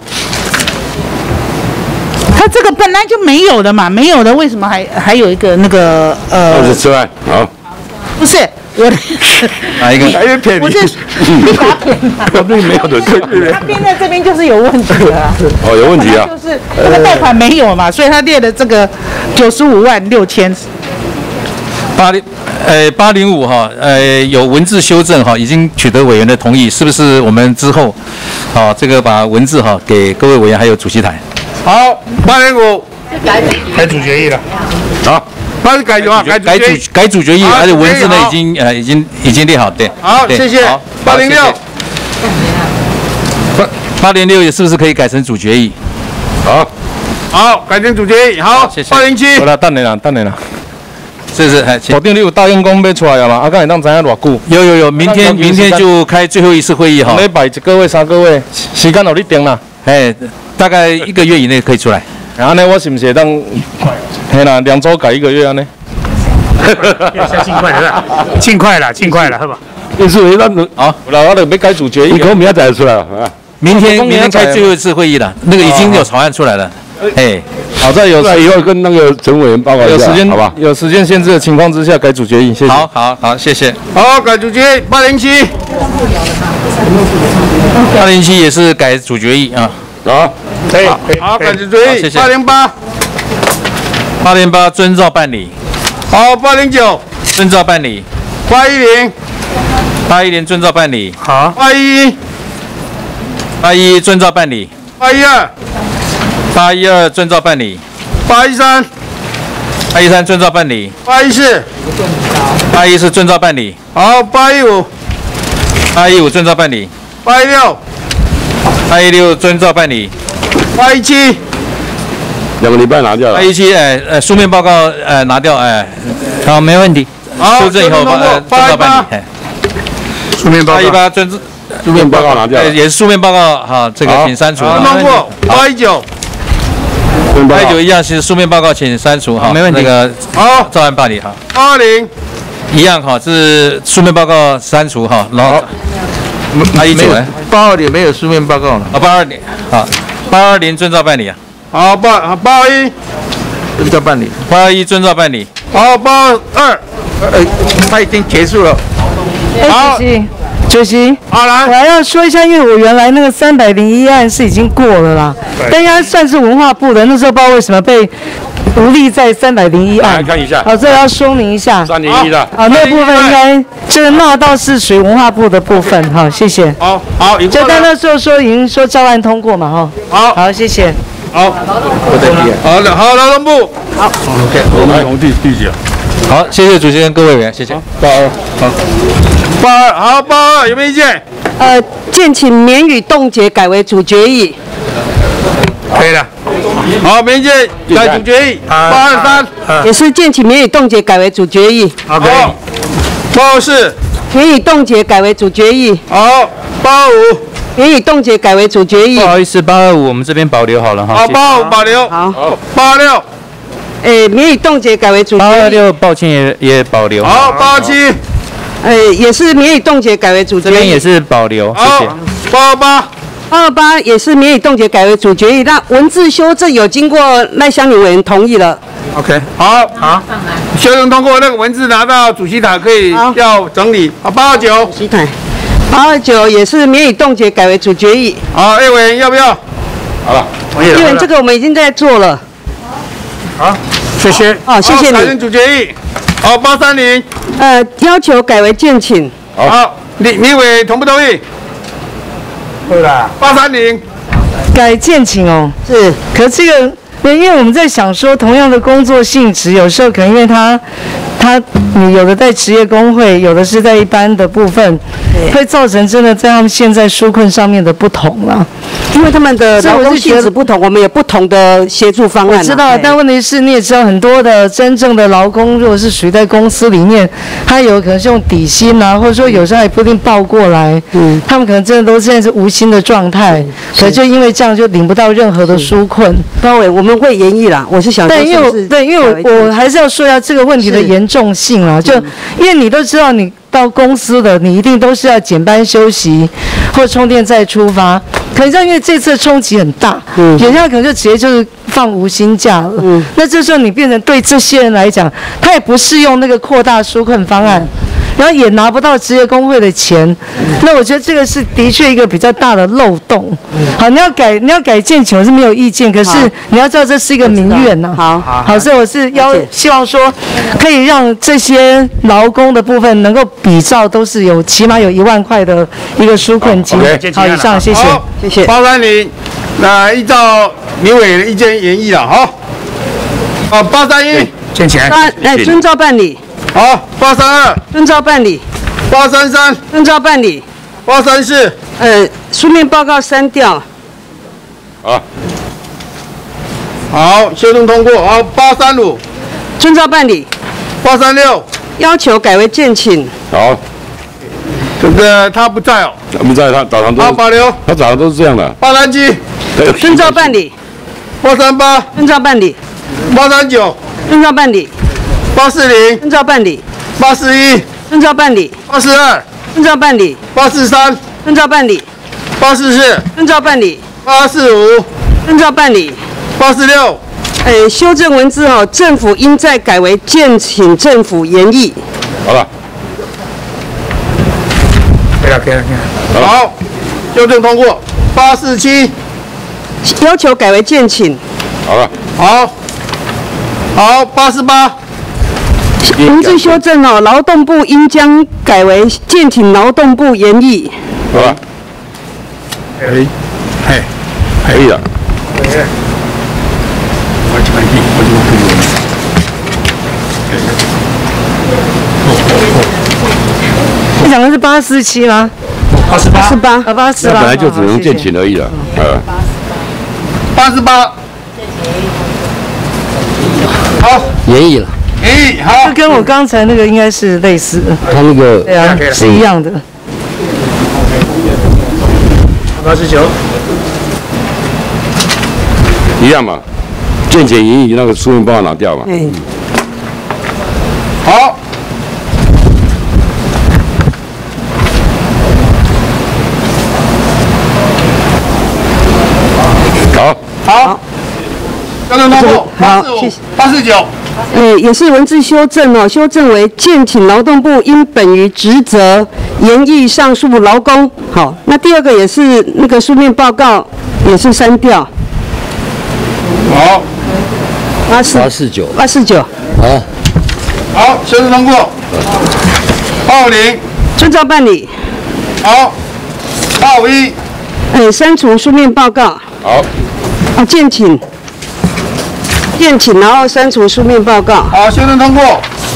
他这个本来就没有的嘛，没有的为什么还有一个那个是之外，好。 不是。我哪一个？ 还有骗你？ 不是，你把它骗了。 并没有的，对。 他编在这边就是有问题了。 哦，有问题啊。 就是这个贷款没有嘛，所以他列的这个956000。 805有文字修正已经取得委员的同意，是不是我们之后这个把文字给各位委员还有主席台？ 好，805 改主决议了。 好。 他是改主决议，而且文字呢已经列好，对。 好，谢谢。806。 806也是不是可以改成主决议？ 好，改成主决议。好， 谢谢。 807。 好了，等你啦。 是。 保定你有答应讲要出来了嘛？刚才当知影偌久？ 有，明天就开最后一次会议哈。 礼拜1个月、3个月，时间有你定啦。 大概1个月以内可以出来。 安尼我是不是当？嘿啦，2周改1个月安尼。 尽快了，好吧？ 就是好，我就要改主决议。 你可能明天出来。 明天开最后一次会议了，那个已经有草案出来了。 好在有以后跟那个陈委员报告一下，好吧？ 有时间限制的情况之下改主决议，谢谢。 好，谢谢。 好，改主决议。807。 807也是改主决议啊。 可以。好，改主决议。 谢谢。808遵照办理。 好，809 遵照办理。 810 遵照办理。 好。 811 遵照办理。 812 遵照办理。 813 遵照办理。 814 遵照办理。 好 815遵照办理。 816 遵照办理。 817 2个礼拜拿掉了。 817书面报告拿掉好，没问题。修正以后遵照办理。 书面报告。 818 书面报告拿掉了。 也是书面报告这个请删除。 通过。 819一样是书面报告请删除没问题。 那个好， 照案办理 820 一样是书面报告删除然后819 820没有书面报告了。 820遵照办理好，821 遵照办理。 821遵照办理。 好，822 他已经结束了。 好。 主席， 好来， 我还要说一下，因为我原来那个301案是已经过了啦，但它算是文化部的，那时候不知道为什么被无力在301案。 来看一下。 好，这要说明一下。 301的。 好，那部分应该这个闹到是属于文化部的部分，好，谢谢。 好， 就但那时候说已经说照案通过嘛，好，谢谢。 好，好，劳动部。好 ，OK， 我们从第几啊？ 好，谢谢主席跟各位委员，谢谢。 82有没有意见？ 建请免予冻结改为主决议。 可以了。好，没意见，改主决议。823 也是建请免予冻结改为主决议。 好，824 免予冻结改为主决议。 好，825 免予冻结改为主决议。 不好意思，825我们这边保留好了哈。 好，825保留。 好 ，826 免予冻结改为主决议。 826抱歉也保留。 好，827 也是免予冻结改为主决议。 这边也是保留，谢谢。 828也是免予冻结改为主决议。那文字修正有经过赖香林委员同意了。 OK， 好，修正通过，那个文字拿到主席台可以要整理。好，829。 主席台，829也是免予冻结改为主决议。 好，叶委员要不要？好了， 叶委员这个我们已经在做了。 好，谢谢。 好，谢谢你。 改成主决议。好，830。 要求改为建请。 好，李委同不同意？对啦。830。 改建请哦。是。可这个。因为我们在想说，同样的工作性质，有时候可能因为你有的在职业工会，有的是在一般的部分，会造成真的在他们现在纾困上面的不同了。 因为他们的劳工性质不同，我们有不同的协助方案。 我知道，但问题是你也知道，很多的真正的劳工，如果是属于在公司里面，他有可能是用底薪啊，或者说有时候也不一定报过来，他们可能真的都现在是无薪的状态，可就因为这样就领不到任何的纾困。 高委我们会研议啦，我是想说因为我还是要说一下这个问题的严重性啦，就因为你都知道你。到公司的你一定都是要减班休息或充电再出发，可是因为这次的冲击很大，眼下可能就直接就是放无薪假了。那这时候你变成对这些人来讲，他也不适用那个扩大纾困方案，然后也拿不到职业工会的钱。那我觉得这个是的确一个比较大的漏洞。好，你要改建请，我是没有意见，可是你要知道这是一个民怨呐。好，所以我是希望说可以让这些劳工的部分能够比照都是起码有1万块的一个纾困金。好，以上谢谢，谢谢。 830，那依照民委员的意见研议了，好。好，831， 建请。 遵照办理。 好，832， 遵照办理。 833， 遵照办理。 834， 书面报告删掉。 好，修正通过。好，835， 遵照办理。 836， 要求改为建请。 好， 这个他不在哦。 他不在，他早上都。 好，保留。 他早上都是这样的。 837， 遵照办理。 838， 遵照办理。 839， 遵照办理。 840， 遵照办理。 841， 遵照办理。 842， 遵照办理。 843， 遵照办理。 844， 遵照办理。 845， 遵照办理。 846， 修正文字哦，政府应再改为建请政府研议。 好了。 可以了。好，修正通过。847， 要求改为建请。 好了。 好，848。 文字修正哦，劳动部应将改为建请劳动部研议。 好了。可以了。 你讲的是847吗？848。848。 本来就只能建请而已了。 848。好。 研议了。 好。 这跟我刚才那个应该是类似的。 他那个。 对啊，是一样的。 849。 一样嘛，建请研议那个书面报告拿掉嘛。 好。好。修正通过。 好，谢谢。 849。 也是文字修正哦，修正为建请劳动部应本于职责研议上述劳工。好，那第二个也是那个书面报告也是删掉。 好。 849。 好，修正通过。850。 遵照办理。 好。851。 删除书面报告。 好。 建请，然后删除书面报告。 好，修正通过。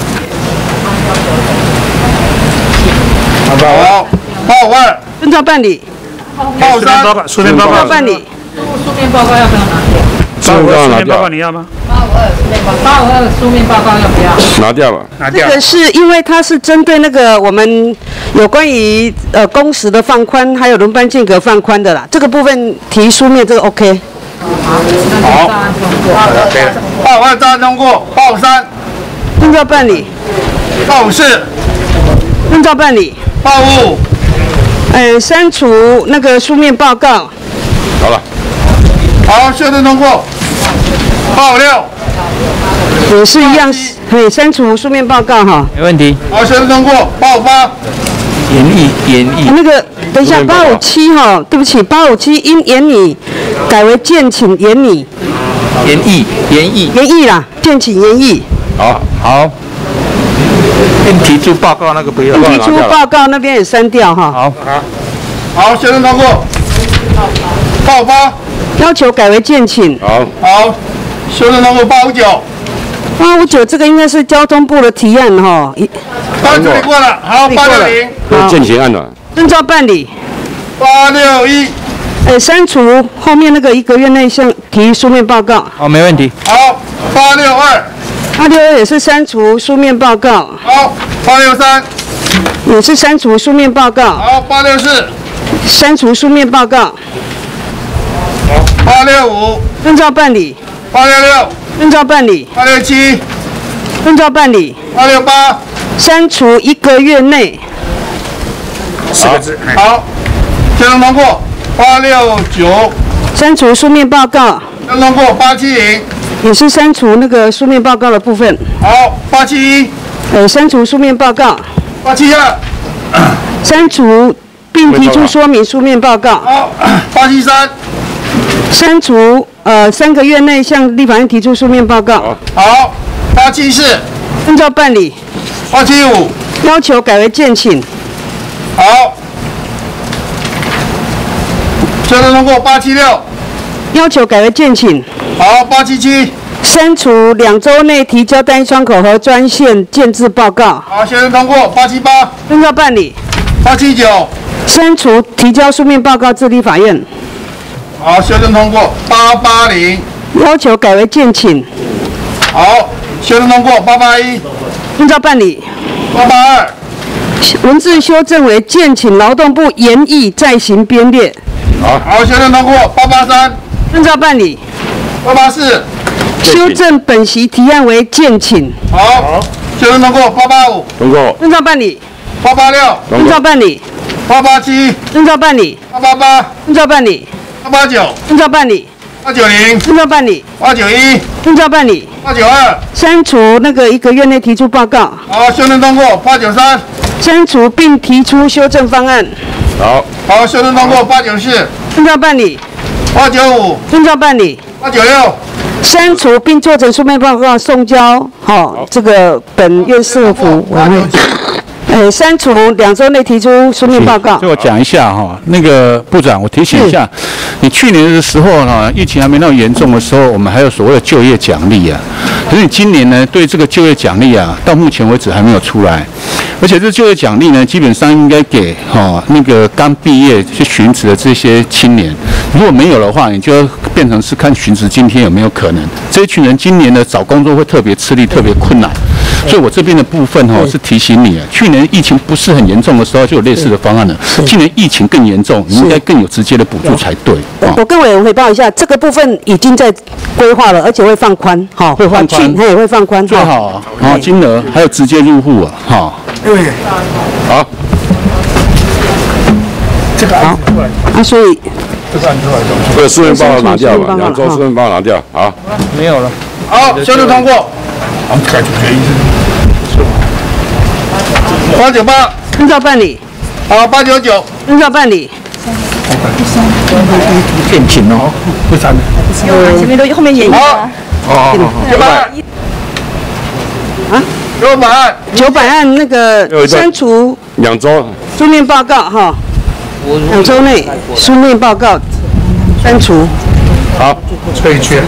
好，852。 遵照办理。 853。 书面报告。 办理。 书面报告要不要拿掉？ 书面报告你要吗 ？852书面报告要不要？ 拿掉吧。 这个是因为它是针对那个我们有关于工时的放宽，还有轮班间隔放宽的啦。这个部分提书面，这个 OK。 好。852照案通过。853。 遵照办理。 854。 遵照办理。 855。 删除那个书面报告。 好了。 好，修正通过。856。 也是一样，删除书面报告哈。 没问题。 好，宣誓通过。858。 研议。 那个，等一下，857哈，对不起，857因研拟改为建请研拟。 研议啦，建请研议。 好。提出报告那个不要。 提出报告那边也删掉哈。 好，宣誓通过。858。 要求改为建请。 好，宣誓通过。859。 这个应该是交通部的提案哈。 刚处理过了。好，860。 建请案了。 遵照办理。 861。 删除后面那个1个月内向提书面报告。 好，没问题。 好，862 也是删除书面报告。 好，863 也是删除书面报告。 好，864 删除书面报告。 好，865 遵照办理。 866 遵照办理。 867 遵照办理。 868 删除1个月内。 4个字。 好，宣誓通过。869 删除书面报告。 宣誓通过。870 也是删除那个书面报告的部分。 好，871 删除书面报告。 872 删除并提出说明书面报告。 好，873 删除3个月内向立法院提出书面报告。 好，874 遵照办理。 875 要求改为建请。 好，宣誓通过。876 要求改为建请。 好，877 删除2周内提交单一窗口和专线建制报告。 好，宣誓通过。878 遵照办理。 879 删除提交书面报告至立法院。 好，宣誓通过。880 要求改为建请。 好，宣誓通过。881 遵照办理。 882 文字修正为建请劳动部研议再行编列。 好，宣誓通过。883 遵照办理。 884 修正本席提案为建请。 好，宣誓通过。885 通过。 遵照办理。 886 遵照办理。 887 遵照办理。 888 遵照办理。 889 遵照办理。 890 遵照办理。 891 遵照办理。 892 删除那个1个月内提出报告。 好，宣誓通过。893 删除并提出修正方案。 好，宣誓通过。894 遵照办理。 895 遵照办理。 896 删除并做成书面报告送交这个本院社福委员会。删除2周内提出书面报告。 就我讲一下哈，那个部长，我提醒一下，你去年的时候哈，疫情还没那么严重的时候，我们还有所谓的就业奖励啊。可是你今年呢，对这个就业奖励啊，到目前为止还没有出来。而且这就业奖励呢，基本上应该给那个刚毕业去寻职的这些青年。如果没有的话，你就要变成是看寻职今天有没有可能。这一群人今年呢找工作会特别吃力，特别困难。所以我这边的部分是提醒你啊，去年疫情不是很严重的时候就有类似的方案了。今年疫情更严重，你应该更有直接的补助才对。 我跟委员汇报一下，这个部分已经在规划了，而且会放宽， 会放宽， 也会放宽， 最好金额还有直接入户啊， 对， 好， 这个好，所以这个书面报告拿掉吧，2周书面报告拿掉，好， 没有了， 好，宣誓通过。 我们改主决议 898 遵照办理。 好，899 遵照办理。 建请哦， 不删的。 前面都后面演绎了。 900 案那个删除 2周书面报告2周内书面报告删除。 好， 退却。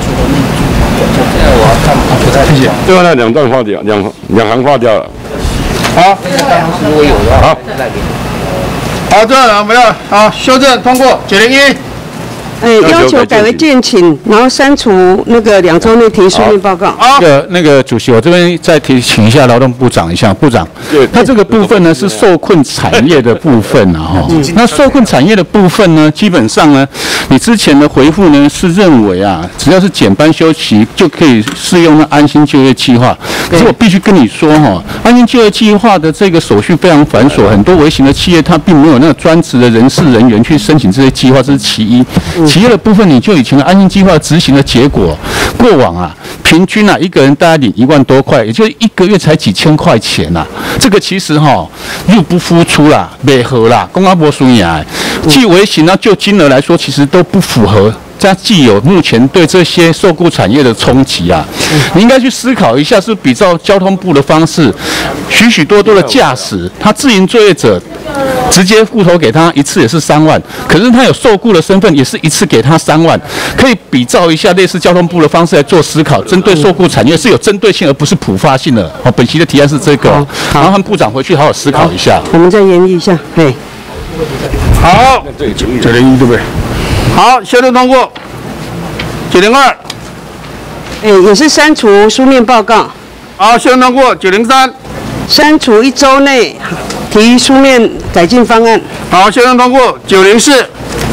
谢谢。最后那2段划掉，两行划掉了。 好， 如果有的话， 好，这样没有，好，修正通过。901。 要求改为建请，然后删除那个2周内提书面报告。 那个主席，我这边再提醒一下劳动部长一下，部长，他这个部分呢是受困产业的部分啊哈。那受困产业的部分呢，基本上呢，你之前的回复呢是认为啊，只要是减班休息就可以适用那安心就业计划。可是我必须跟你说哈，安心就业计划的这个手续非常繁琐，很多微型的企业它并没有那个专职的人事人员去申请这些计划，这是其一。 企业的部分，你就以前的安心计划执行的结果，过往啊，平均啊一个人大概领1万多块，也就是1个月才几千块钱呐。这个其实入不敷出啦，没合啦，公安部输赢啊，既微型呢，就金额来说，其实都不符合。它既有目前对这些受雇产业的冲击啊，你应该去思考一下，是比照交通部的方式，许多的驾驶，他自营作业者直接户头给他一次也是3万，可是他有受雇的身份，也是一次给他3万，可以比照一下类似交通部的方式来做思考，针对受雇产业是有针对性，而不是普发性的。本期的提案是这个，然后和部长回去好好思考一下。 我们再研议一下，嘿。 好，901对不对？好，修正通过。902， 也是删除书面报告。 好，修正通过。903， 删除1周内提书面改进方案。 好，修正通过。904，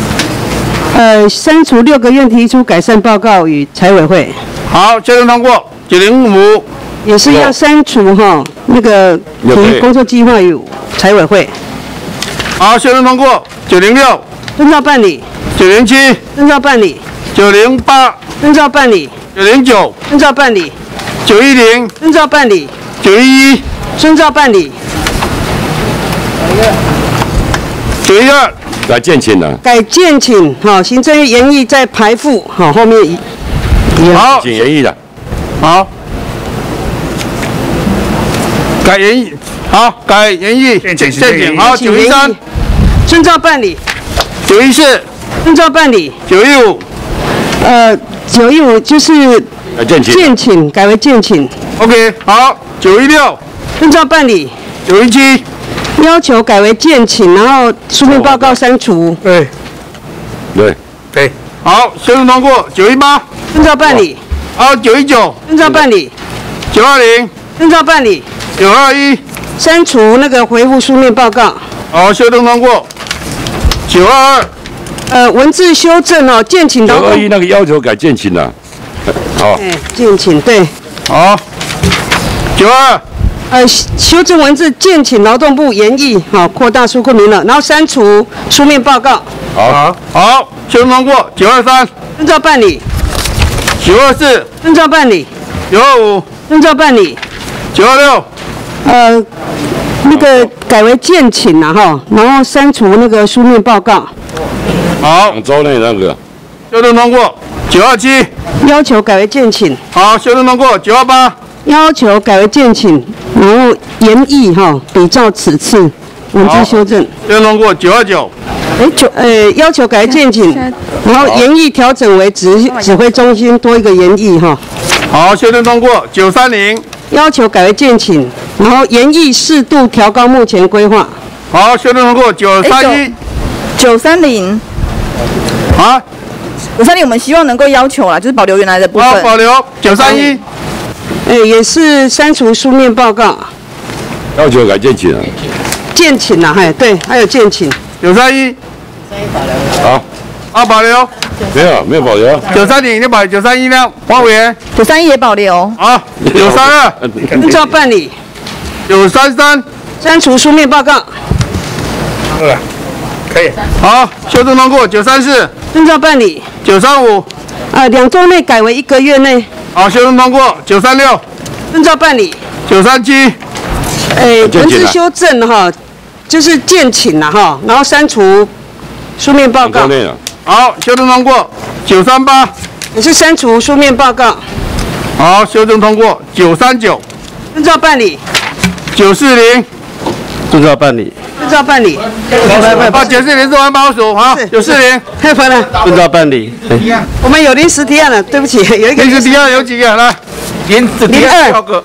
删除6个月提出改善报告与财委会。 好，修正通过。905， 也是要删除那个提工作计划与财委会。 好，修正通过。906， 遵照办理。 907， 遵照办理。 908， 遵照办理。 909， 遵照办理。 910， 遵照办理。 911， 遵照办理。 912， 改建请了。 改建请行政院研议再排附后面好， 请研议的。 好，改研议，好，改研议，建请，好，913， 遵照办理。 914， 遵照办理。 915， 915就是建请改为建请。 OK， 好。916， 遵照办理。 917， 要求改为建请，然后书面报告删除。 对。好，修正通过。918， 遵照办理。 好。919， 遵照办理。 920， 遵照办理。 921， 删除那个回复书面报告。 好，修正通过。922， 文字修正建请劳动。 921那个要求改建请了。好。 建请对。 好。92， 修正文字建请劳动部研议，扩大纾困名额，然后删除书面报告。 好，修正通过。923， 遵照办理。 924， 遵照办理。 925， 遵照办理。 926， 那个改为建请然后删除那个书面报告。 好 ，2周内那个。 修正通过。927， 要求改为建请。 好，修正通过。928， 要求改为建请，然后研议比照此次文字修正。 修正通过。929， 要求改为建请，然后研议调整为指挥中心多一个研议好，修正通过。930， 要求改为建请，然后研议适度调高目前规划。 好，修正通过。931， 930， 啊 ，930我们希望能够要求啦，就是保留原来的部分。 好，保留。931， 也是删除书面报告。 要求改建请了。 建请对，还有建请。 931，好，保留。 没有保留。 930已经保留。931呢？黄委员。 931也保留。 好。932， 遵照办理。 933， 删除书面报告。 可以。好，修正通过。934， 遵照办理。 935， 2周内改为1个月内。 好，修正通过。936， 遵照办理。 937， 文字修正就是建请然后删除书面报告。 好，修正通过。938， 也是删除书面报告。 好，修正通过。939， 遵照办理。 940， 遵照办理。 遵照办理。 好，940是环保署。好，940， 太烦了。 遵照办理。 我们有临时提案了，对不起，有一个临时提案有几个？来， 零二。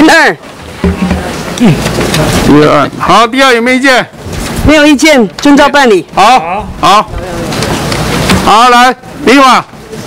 好，第二有没有意见？ 没有意见，遵照办理。 好，来，立法。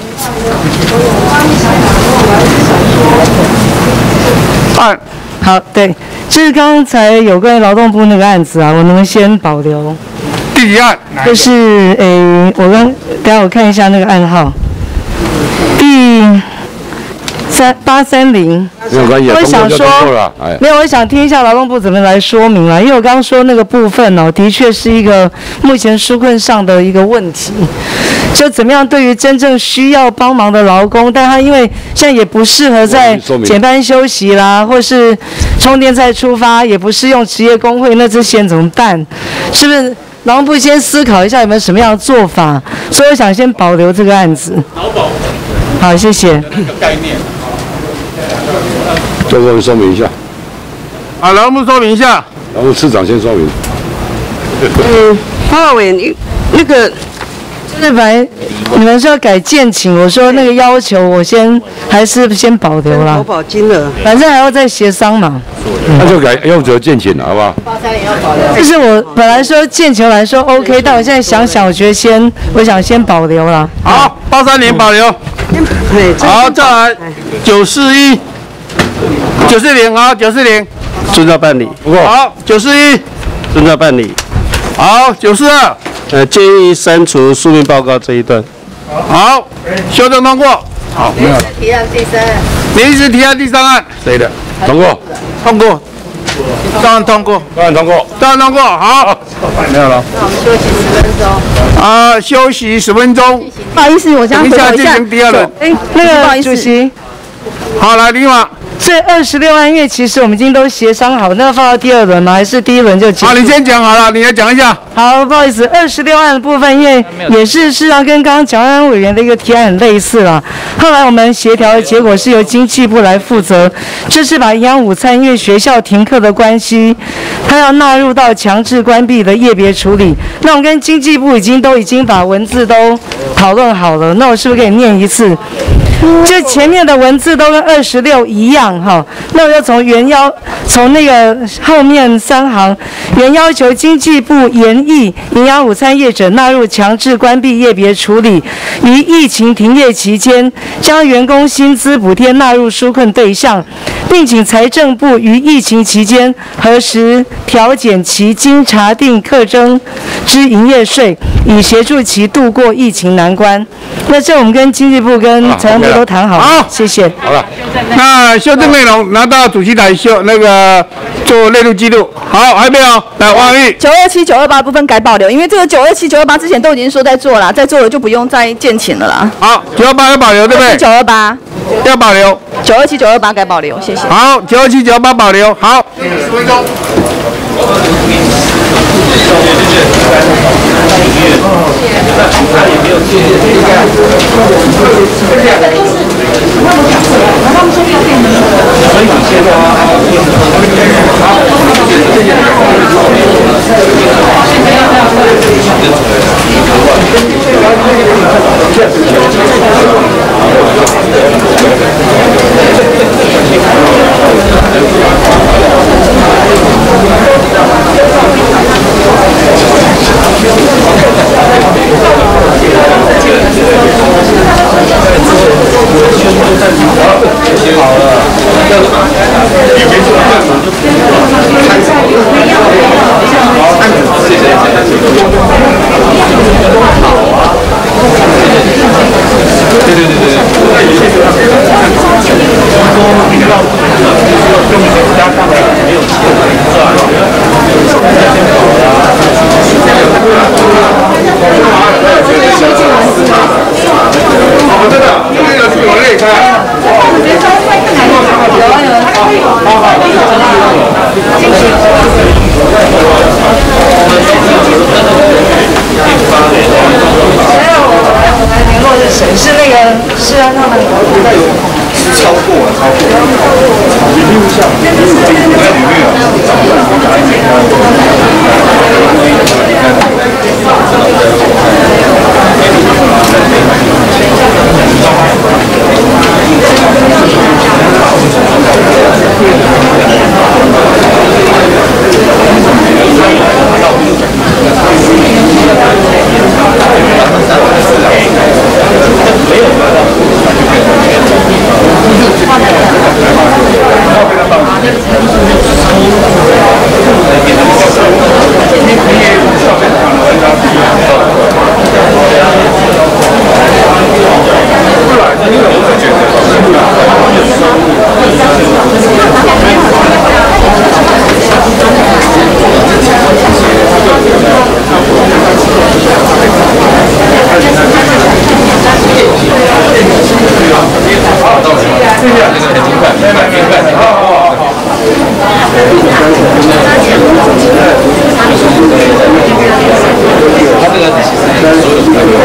好，对，就是刚才有关劳动部那个案子啊，我能先保留。 第几案？ 就是等一下我看一下那个案号。 830。 没有关系， 我想说，没有，我想听一下劳动部怎么来说明了，因为我刚刚说那个部分哦，的确是一个目前纾困上的一个问题，就怎么样对于真正需要帮忙的劳工，但他因为现在也不适合在减班休息啦，或是充电再出发，也不适用职业工会，那这些人怎么办？是不是？劳动部先思考一下有没有什么样的做法，所以我想先保留这个案子。好，谢谢。 概念。 这个说明一下。 啊，劳动部说明一下。 然后市长先说明。 花委员，那个。 就是本来你们是要改建请，我说那个要求我还是先保留啦。 投保金额， 反正还要再协商嘛。 那就改用择建请，好不好 ？830要保留。就是我本来说建请来说 OK， 但我现在想想，我觉得我想先保留啦。 好，830保留。好，再来941，好940， 遵照办理。 好941， 遵照办理。 好942。 建议删除书面报告这一段。 好，修正通过。好，没有。 提案第3案。 临时提案第3案， 谁的？通过。 通过。档案通过。 档案通过。 档案通过。好。没有了。 那我们休息10分钟。 休息10分钟。 不好意思，我想回答一下。 进行第2轮。 那个主席。 好，来立马。 这26万，因为其实我们已经都协商好，那要放到第2轮吗？还是第1轮就结束？ 好，你先讲好了，你来讲一下。 好，不好意思，26案的部分，因为也是事实上跟刚刚蒋万安委员的一个提案很类似啦。后来我们协调的结果是由经济部来负责，这是把营养午餐因为学校停课的关系，它要纳入到强制关闭的业别处理。那我们跟经济部都已经把文字都讨论好了，那我是不是给你念一次？就前面的文字都跟26一样哈，那我就从那个后面3行，原要求经济部研议营养午餐业者纳入强制关闭业别处理，于疫情停业期间将员工薪资补贴纳入纾困对象，并请财政部于疫情期间核实调减其经查定课征之营业税，以协助其度过疫情难关。那这我们跟经济部跟财政部都谈好了。好，谢谢。 好了， 那修正内容拿到主席台做列入记录。好，还没有？来，王玉。 927、928部分改保留，因为这个927、928之前都已经说在做了，在做了就不用再建请了啦。 好，928要保留，对不对 ？928 要保留。 927、928改保留，谢谢。 好，927、928保留。好。10分钟。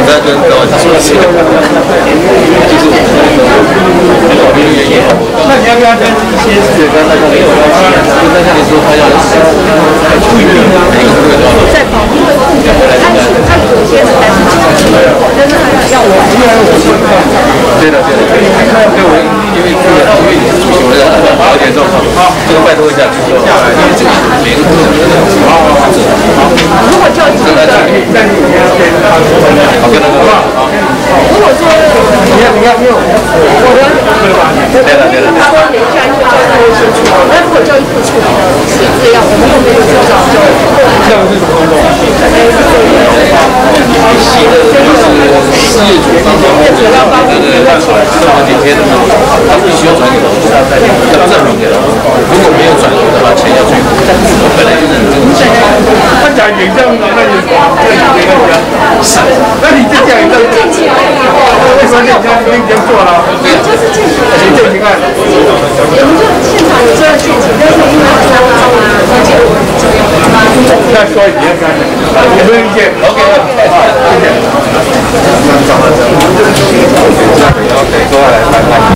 在跟各位说一下。 那你要不要跟一些学生那个没有要求？跟像你说他要在跑，因为他有些人还是真的要我。 对的。对我因为你是主席，我要了解之后，这个拜托一下，因为这个名字如果教育部的， 好，跟他说啊。 如果说你要我的，对了，他说等一下，因为教育部是处理，那如果教育部处理的是这样，我们又没有做到， 这样是什么工作？ 新的事业主方面，主要帮这个办法这么几天，他必须要转给我们，要证明给他们。如果没有转给的话，钱要追回。本来就是这种情况。 他讲也这样的，那你是，那你这讲也这样，为什么你已经做了？ 就是进行案， 进行案， 我们就现场有这样进行，但是因为他那说一遍，有没有意见 ？OK， 谢谢。 坐下来谈谈。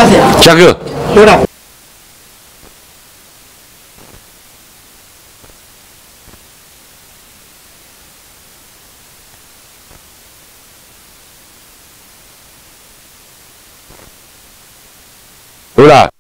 下课。 多少？ 对啦。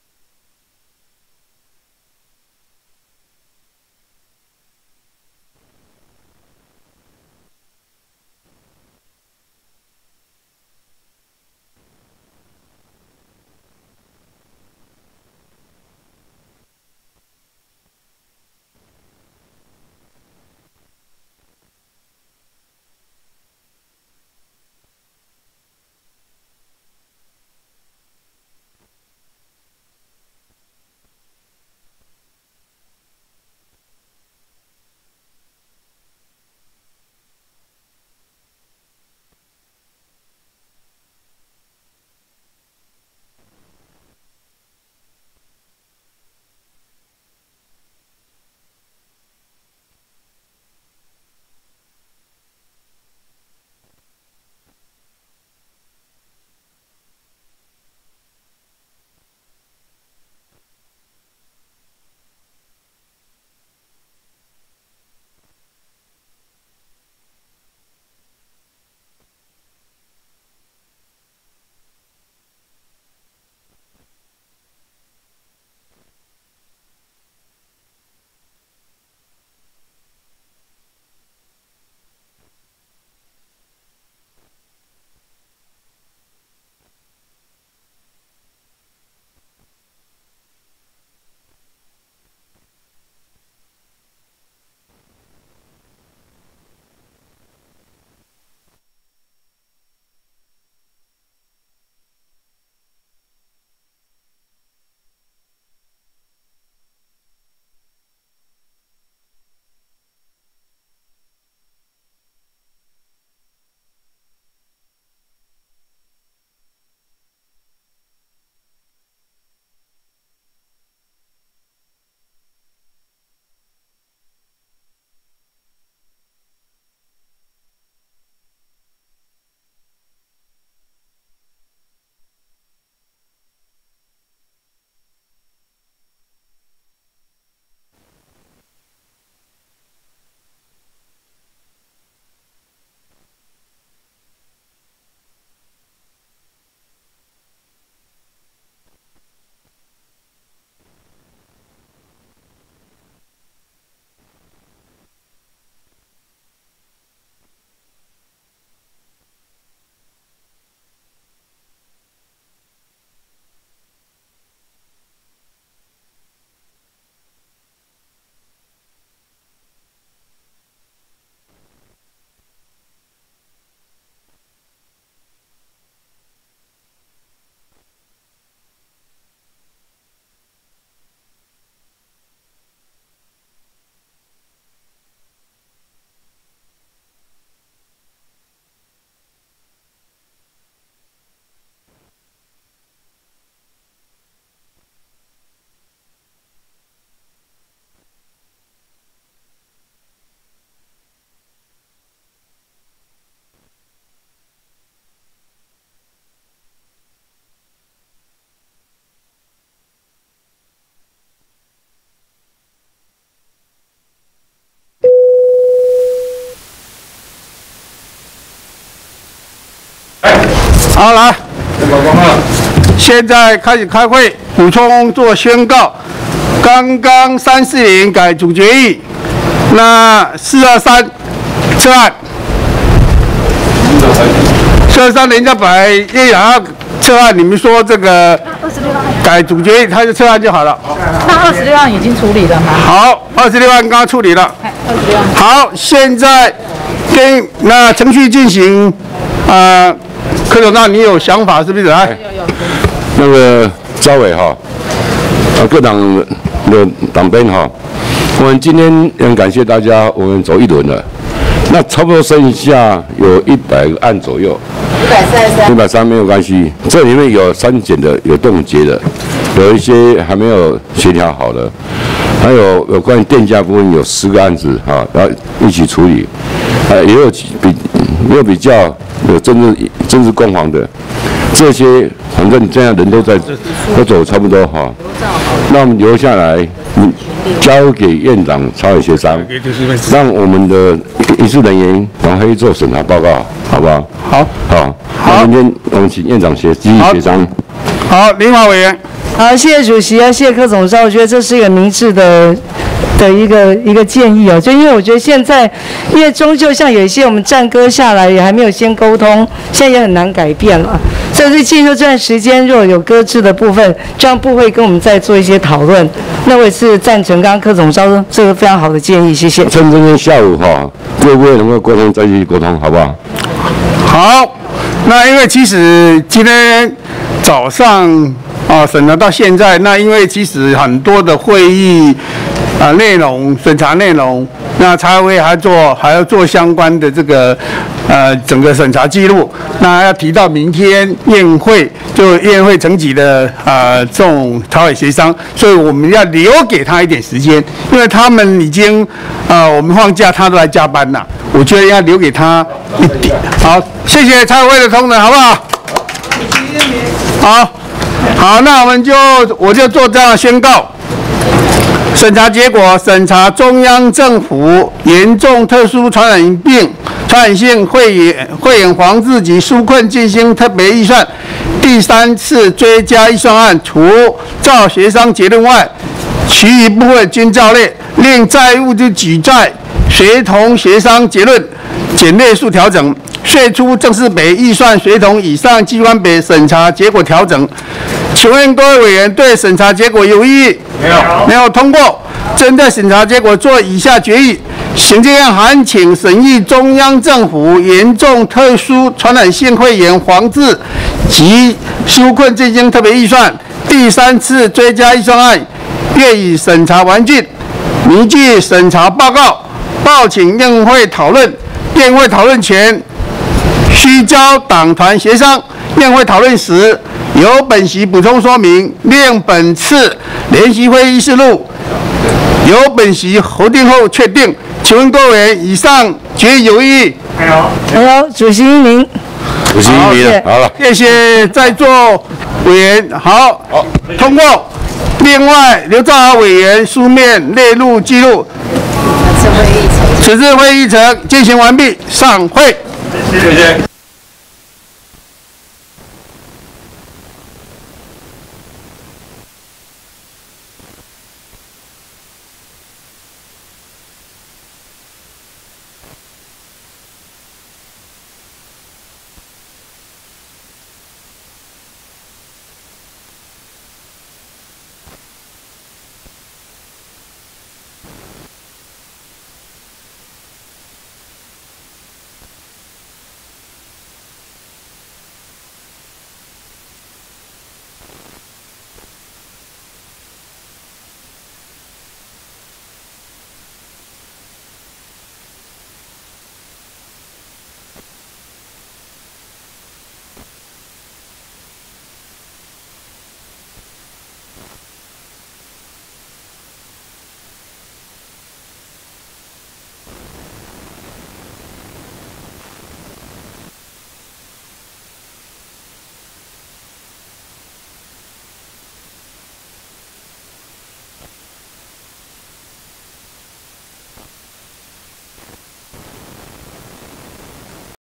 好，来，现在开始开会，补充做宣告。刚刚340改组决议，那423撤案，423人家本来也想要撤案，你们说这个改组决议，他就撤案就好了。 那26案已经处理了吗？ 好，26案刚刚处理了。 26案。 好，现在那程序进行，柯总长，你有想法是不是？来， 有。 那个赵伟哈，各党的党鞭哈，我们今天很感谢大家，我们走一轮了，那差不多剩下有100个案左右。133没有关系，这里面有删减的，有冻结的，有一些还没有协调好的，还有关于电价部分有10个案子啊，要一起处理，也有比较有政治攻防的， 这些反正这样人都走差不多哈，那我们留下来，交给院长朝野协商，让我们的医术人员往回做审查报告，好不好？ 好， 好，今天我们请院长继续协商。 好，林华委员。 好，谢谢主席啊，谢谢柯总召，我觉得这是一个明智的一个建议哦，就因为我觉得现在，因为终究像有一些我们战歌下来也还没有先沟通，现在也很难改变了。所以建议说这段时间如果有搁置的部分，这样部会跟我们再做一些讨论。那我也是赞成刚刚柯总召这个非常好的建议，谢谢。 趁今天下午哈，各位能够沟通再继续沟通，好不好？ 好，那因为其实今天早上审核到现在，那因为其实很多的会议内容审查内容，那财委会还要做相关的这个整个审查记录，那要提到明天院会层级的这种朝野协商，所以我们要留给他一点时间，因为他们已经我们放假他都来加班了，我觉得要留给他一点。好，谢谢财委会的同仁，好不好？好，那我就做这样的宣告。审查结果：审查中央政府严重特殊传染性肺炎防治及纾困振兴特别预算第3次追加预算案，除照协商结论外，其余部分均照列，另债务之举债协同协商结论减列数调整，税出正式北预算协同以上机关北审查结果调整。请问各位委员对审查结果有异议？没有通过。针对审查结果做以下决议：行政院函请审议中央政府严重特殊传染性肺炎防治及纾困振兴特别预算第3次追加预算案，愿已审查完毕，拟具审查报告，报请院会讨论。院会讨论前须交党团协商。院会讨论时，由本席补充说明，另本次联席会议事录由本席核定后确定。请问各位，以上决议有异议？ 没有。主席英明。 主席英明，好了， 谢谢在座委员。好，通过。另外，刘兆豪委员书面列入记录。此次会议程进行完毕，散会。谢谢。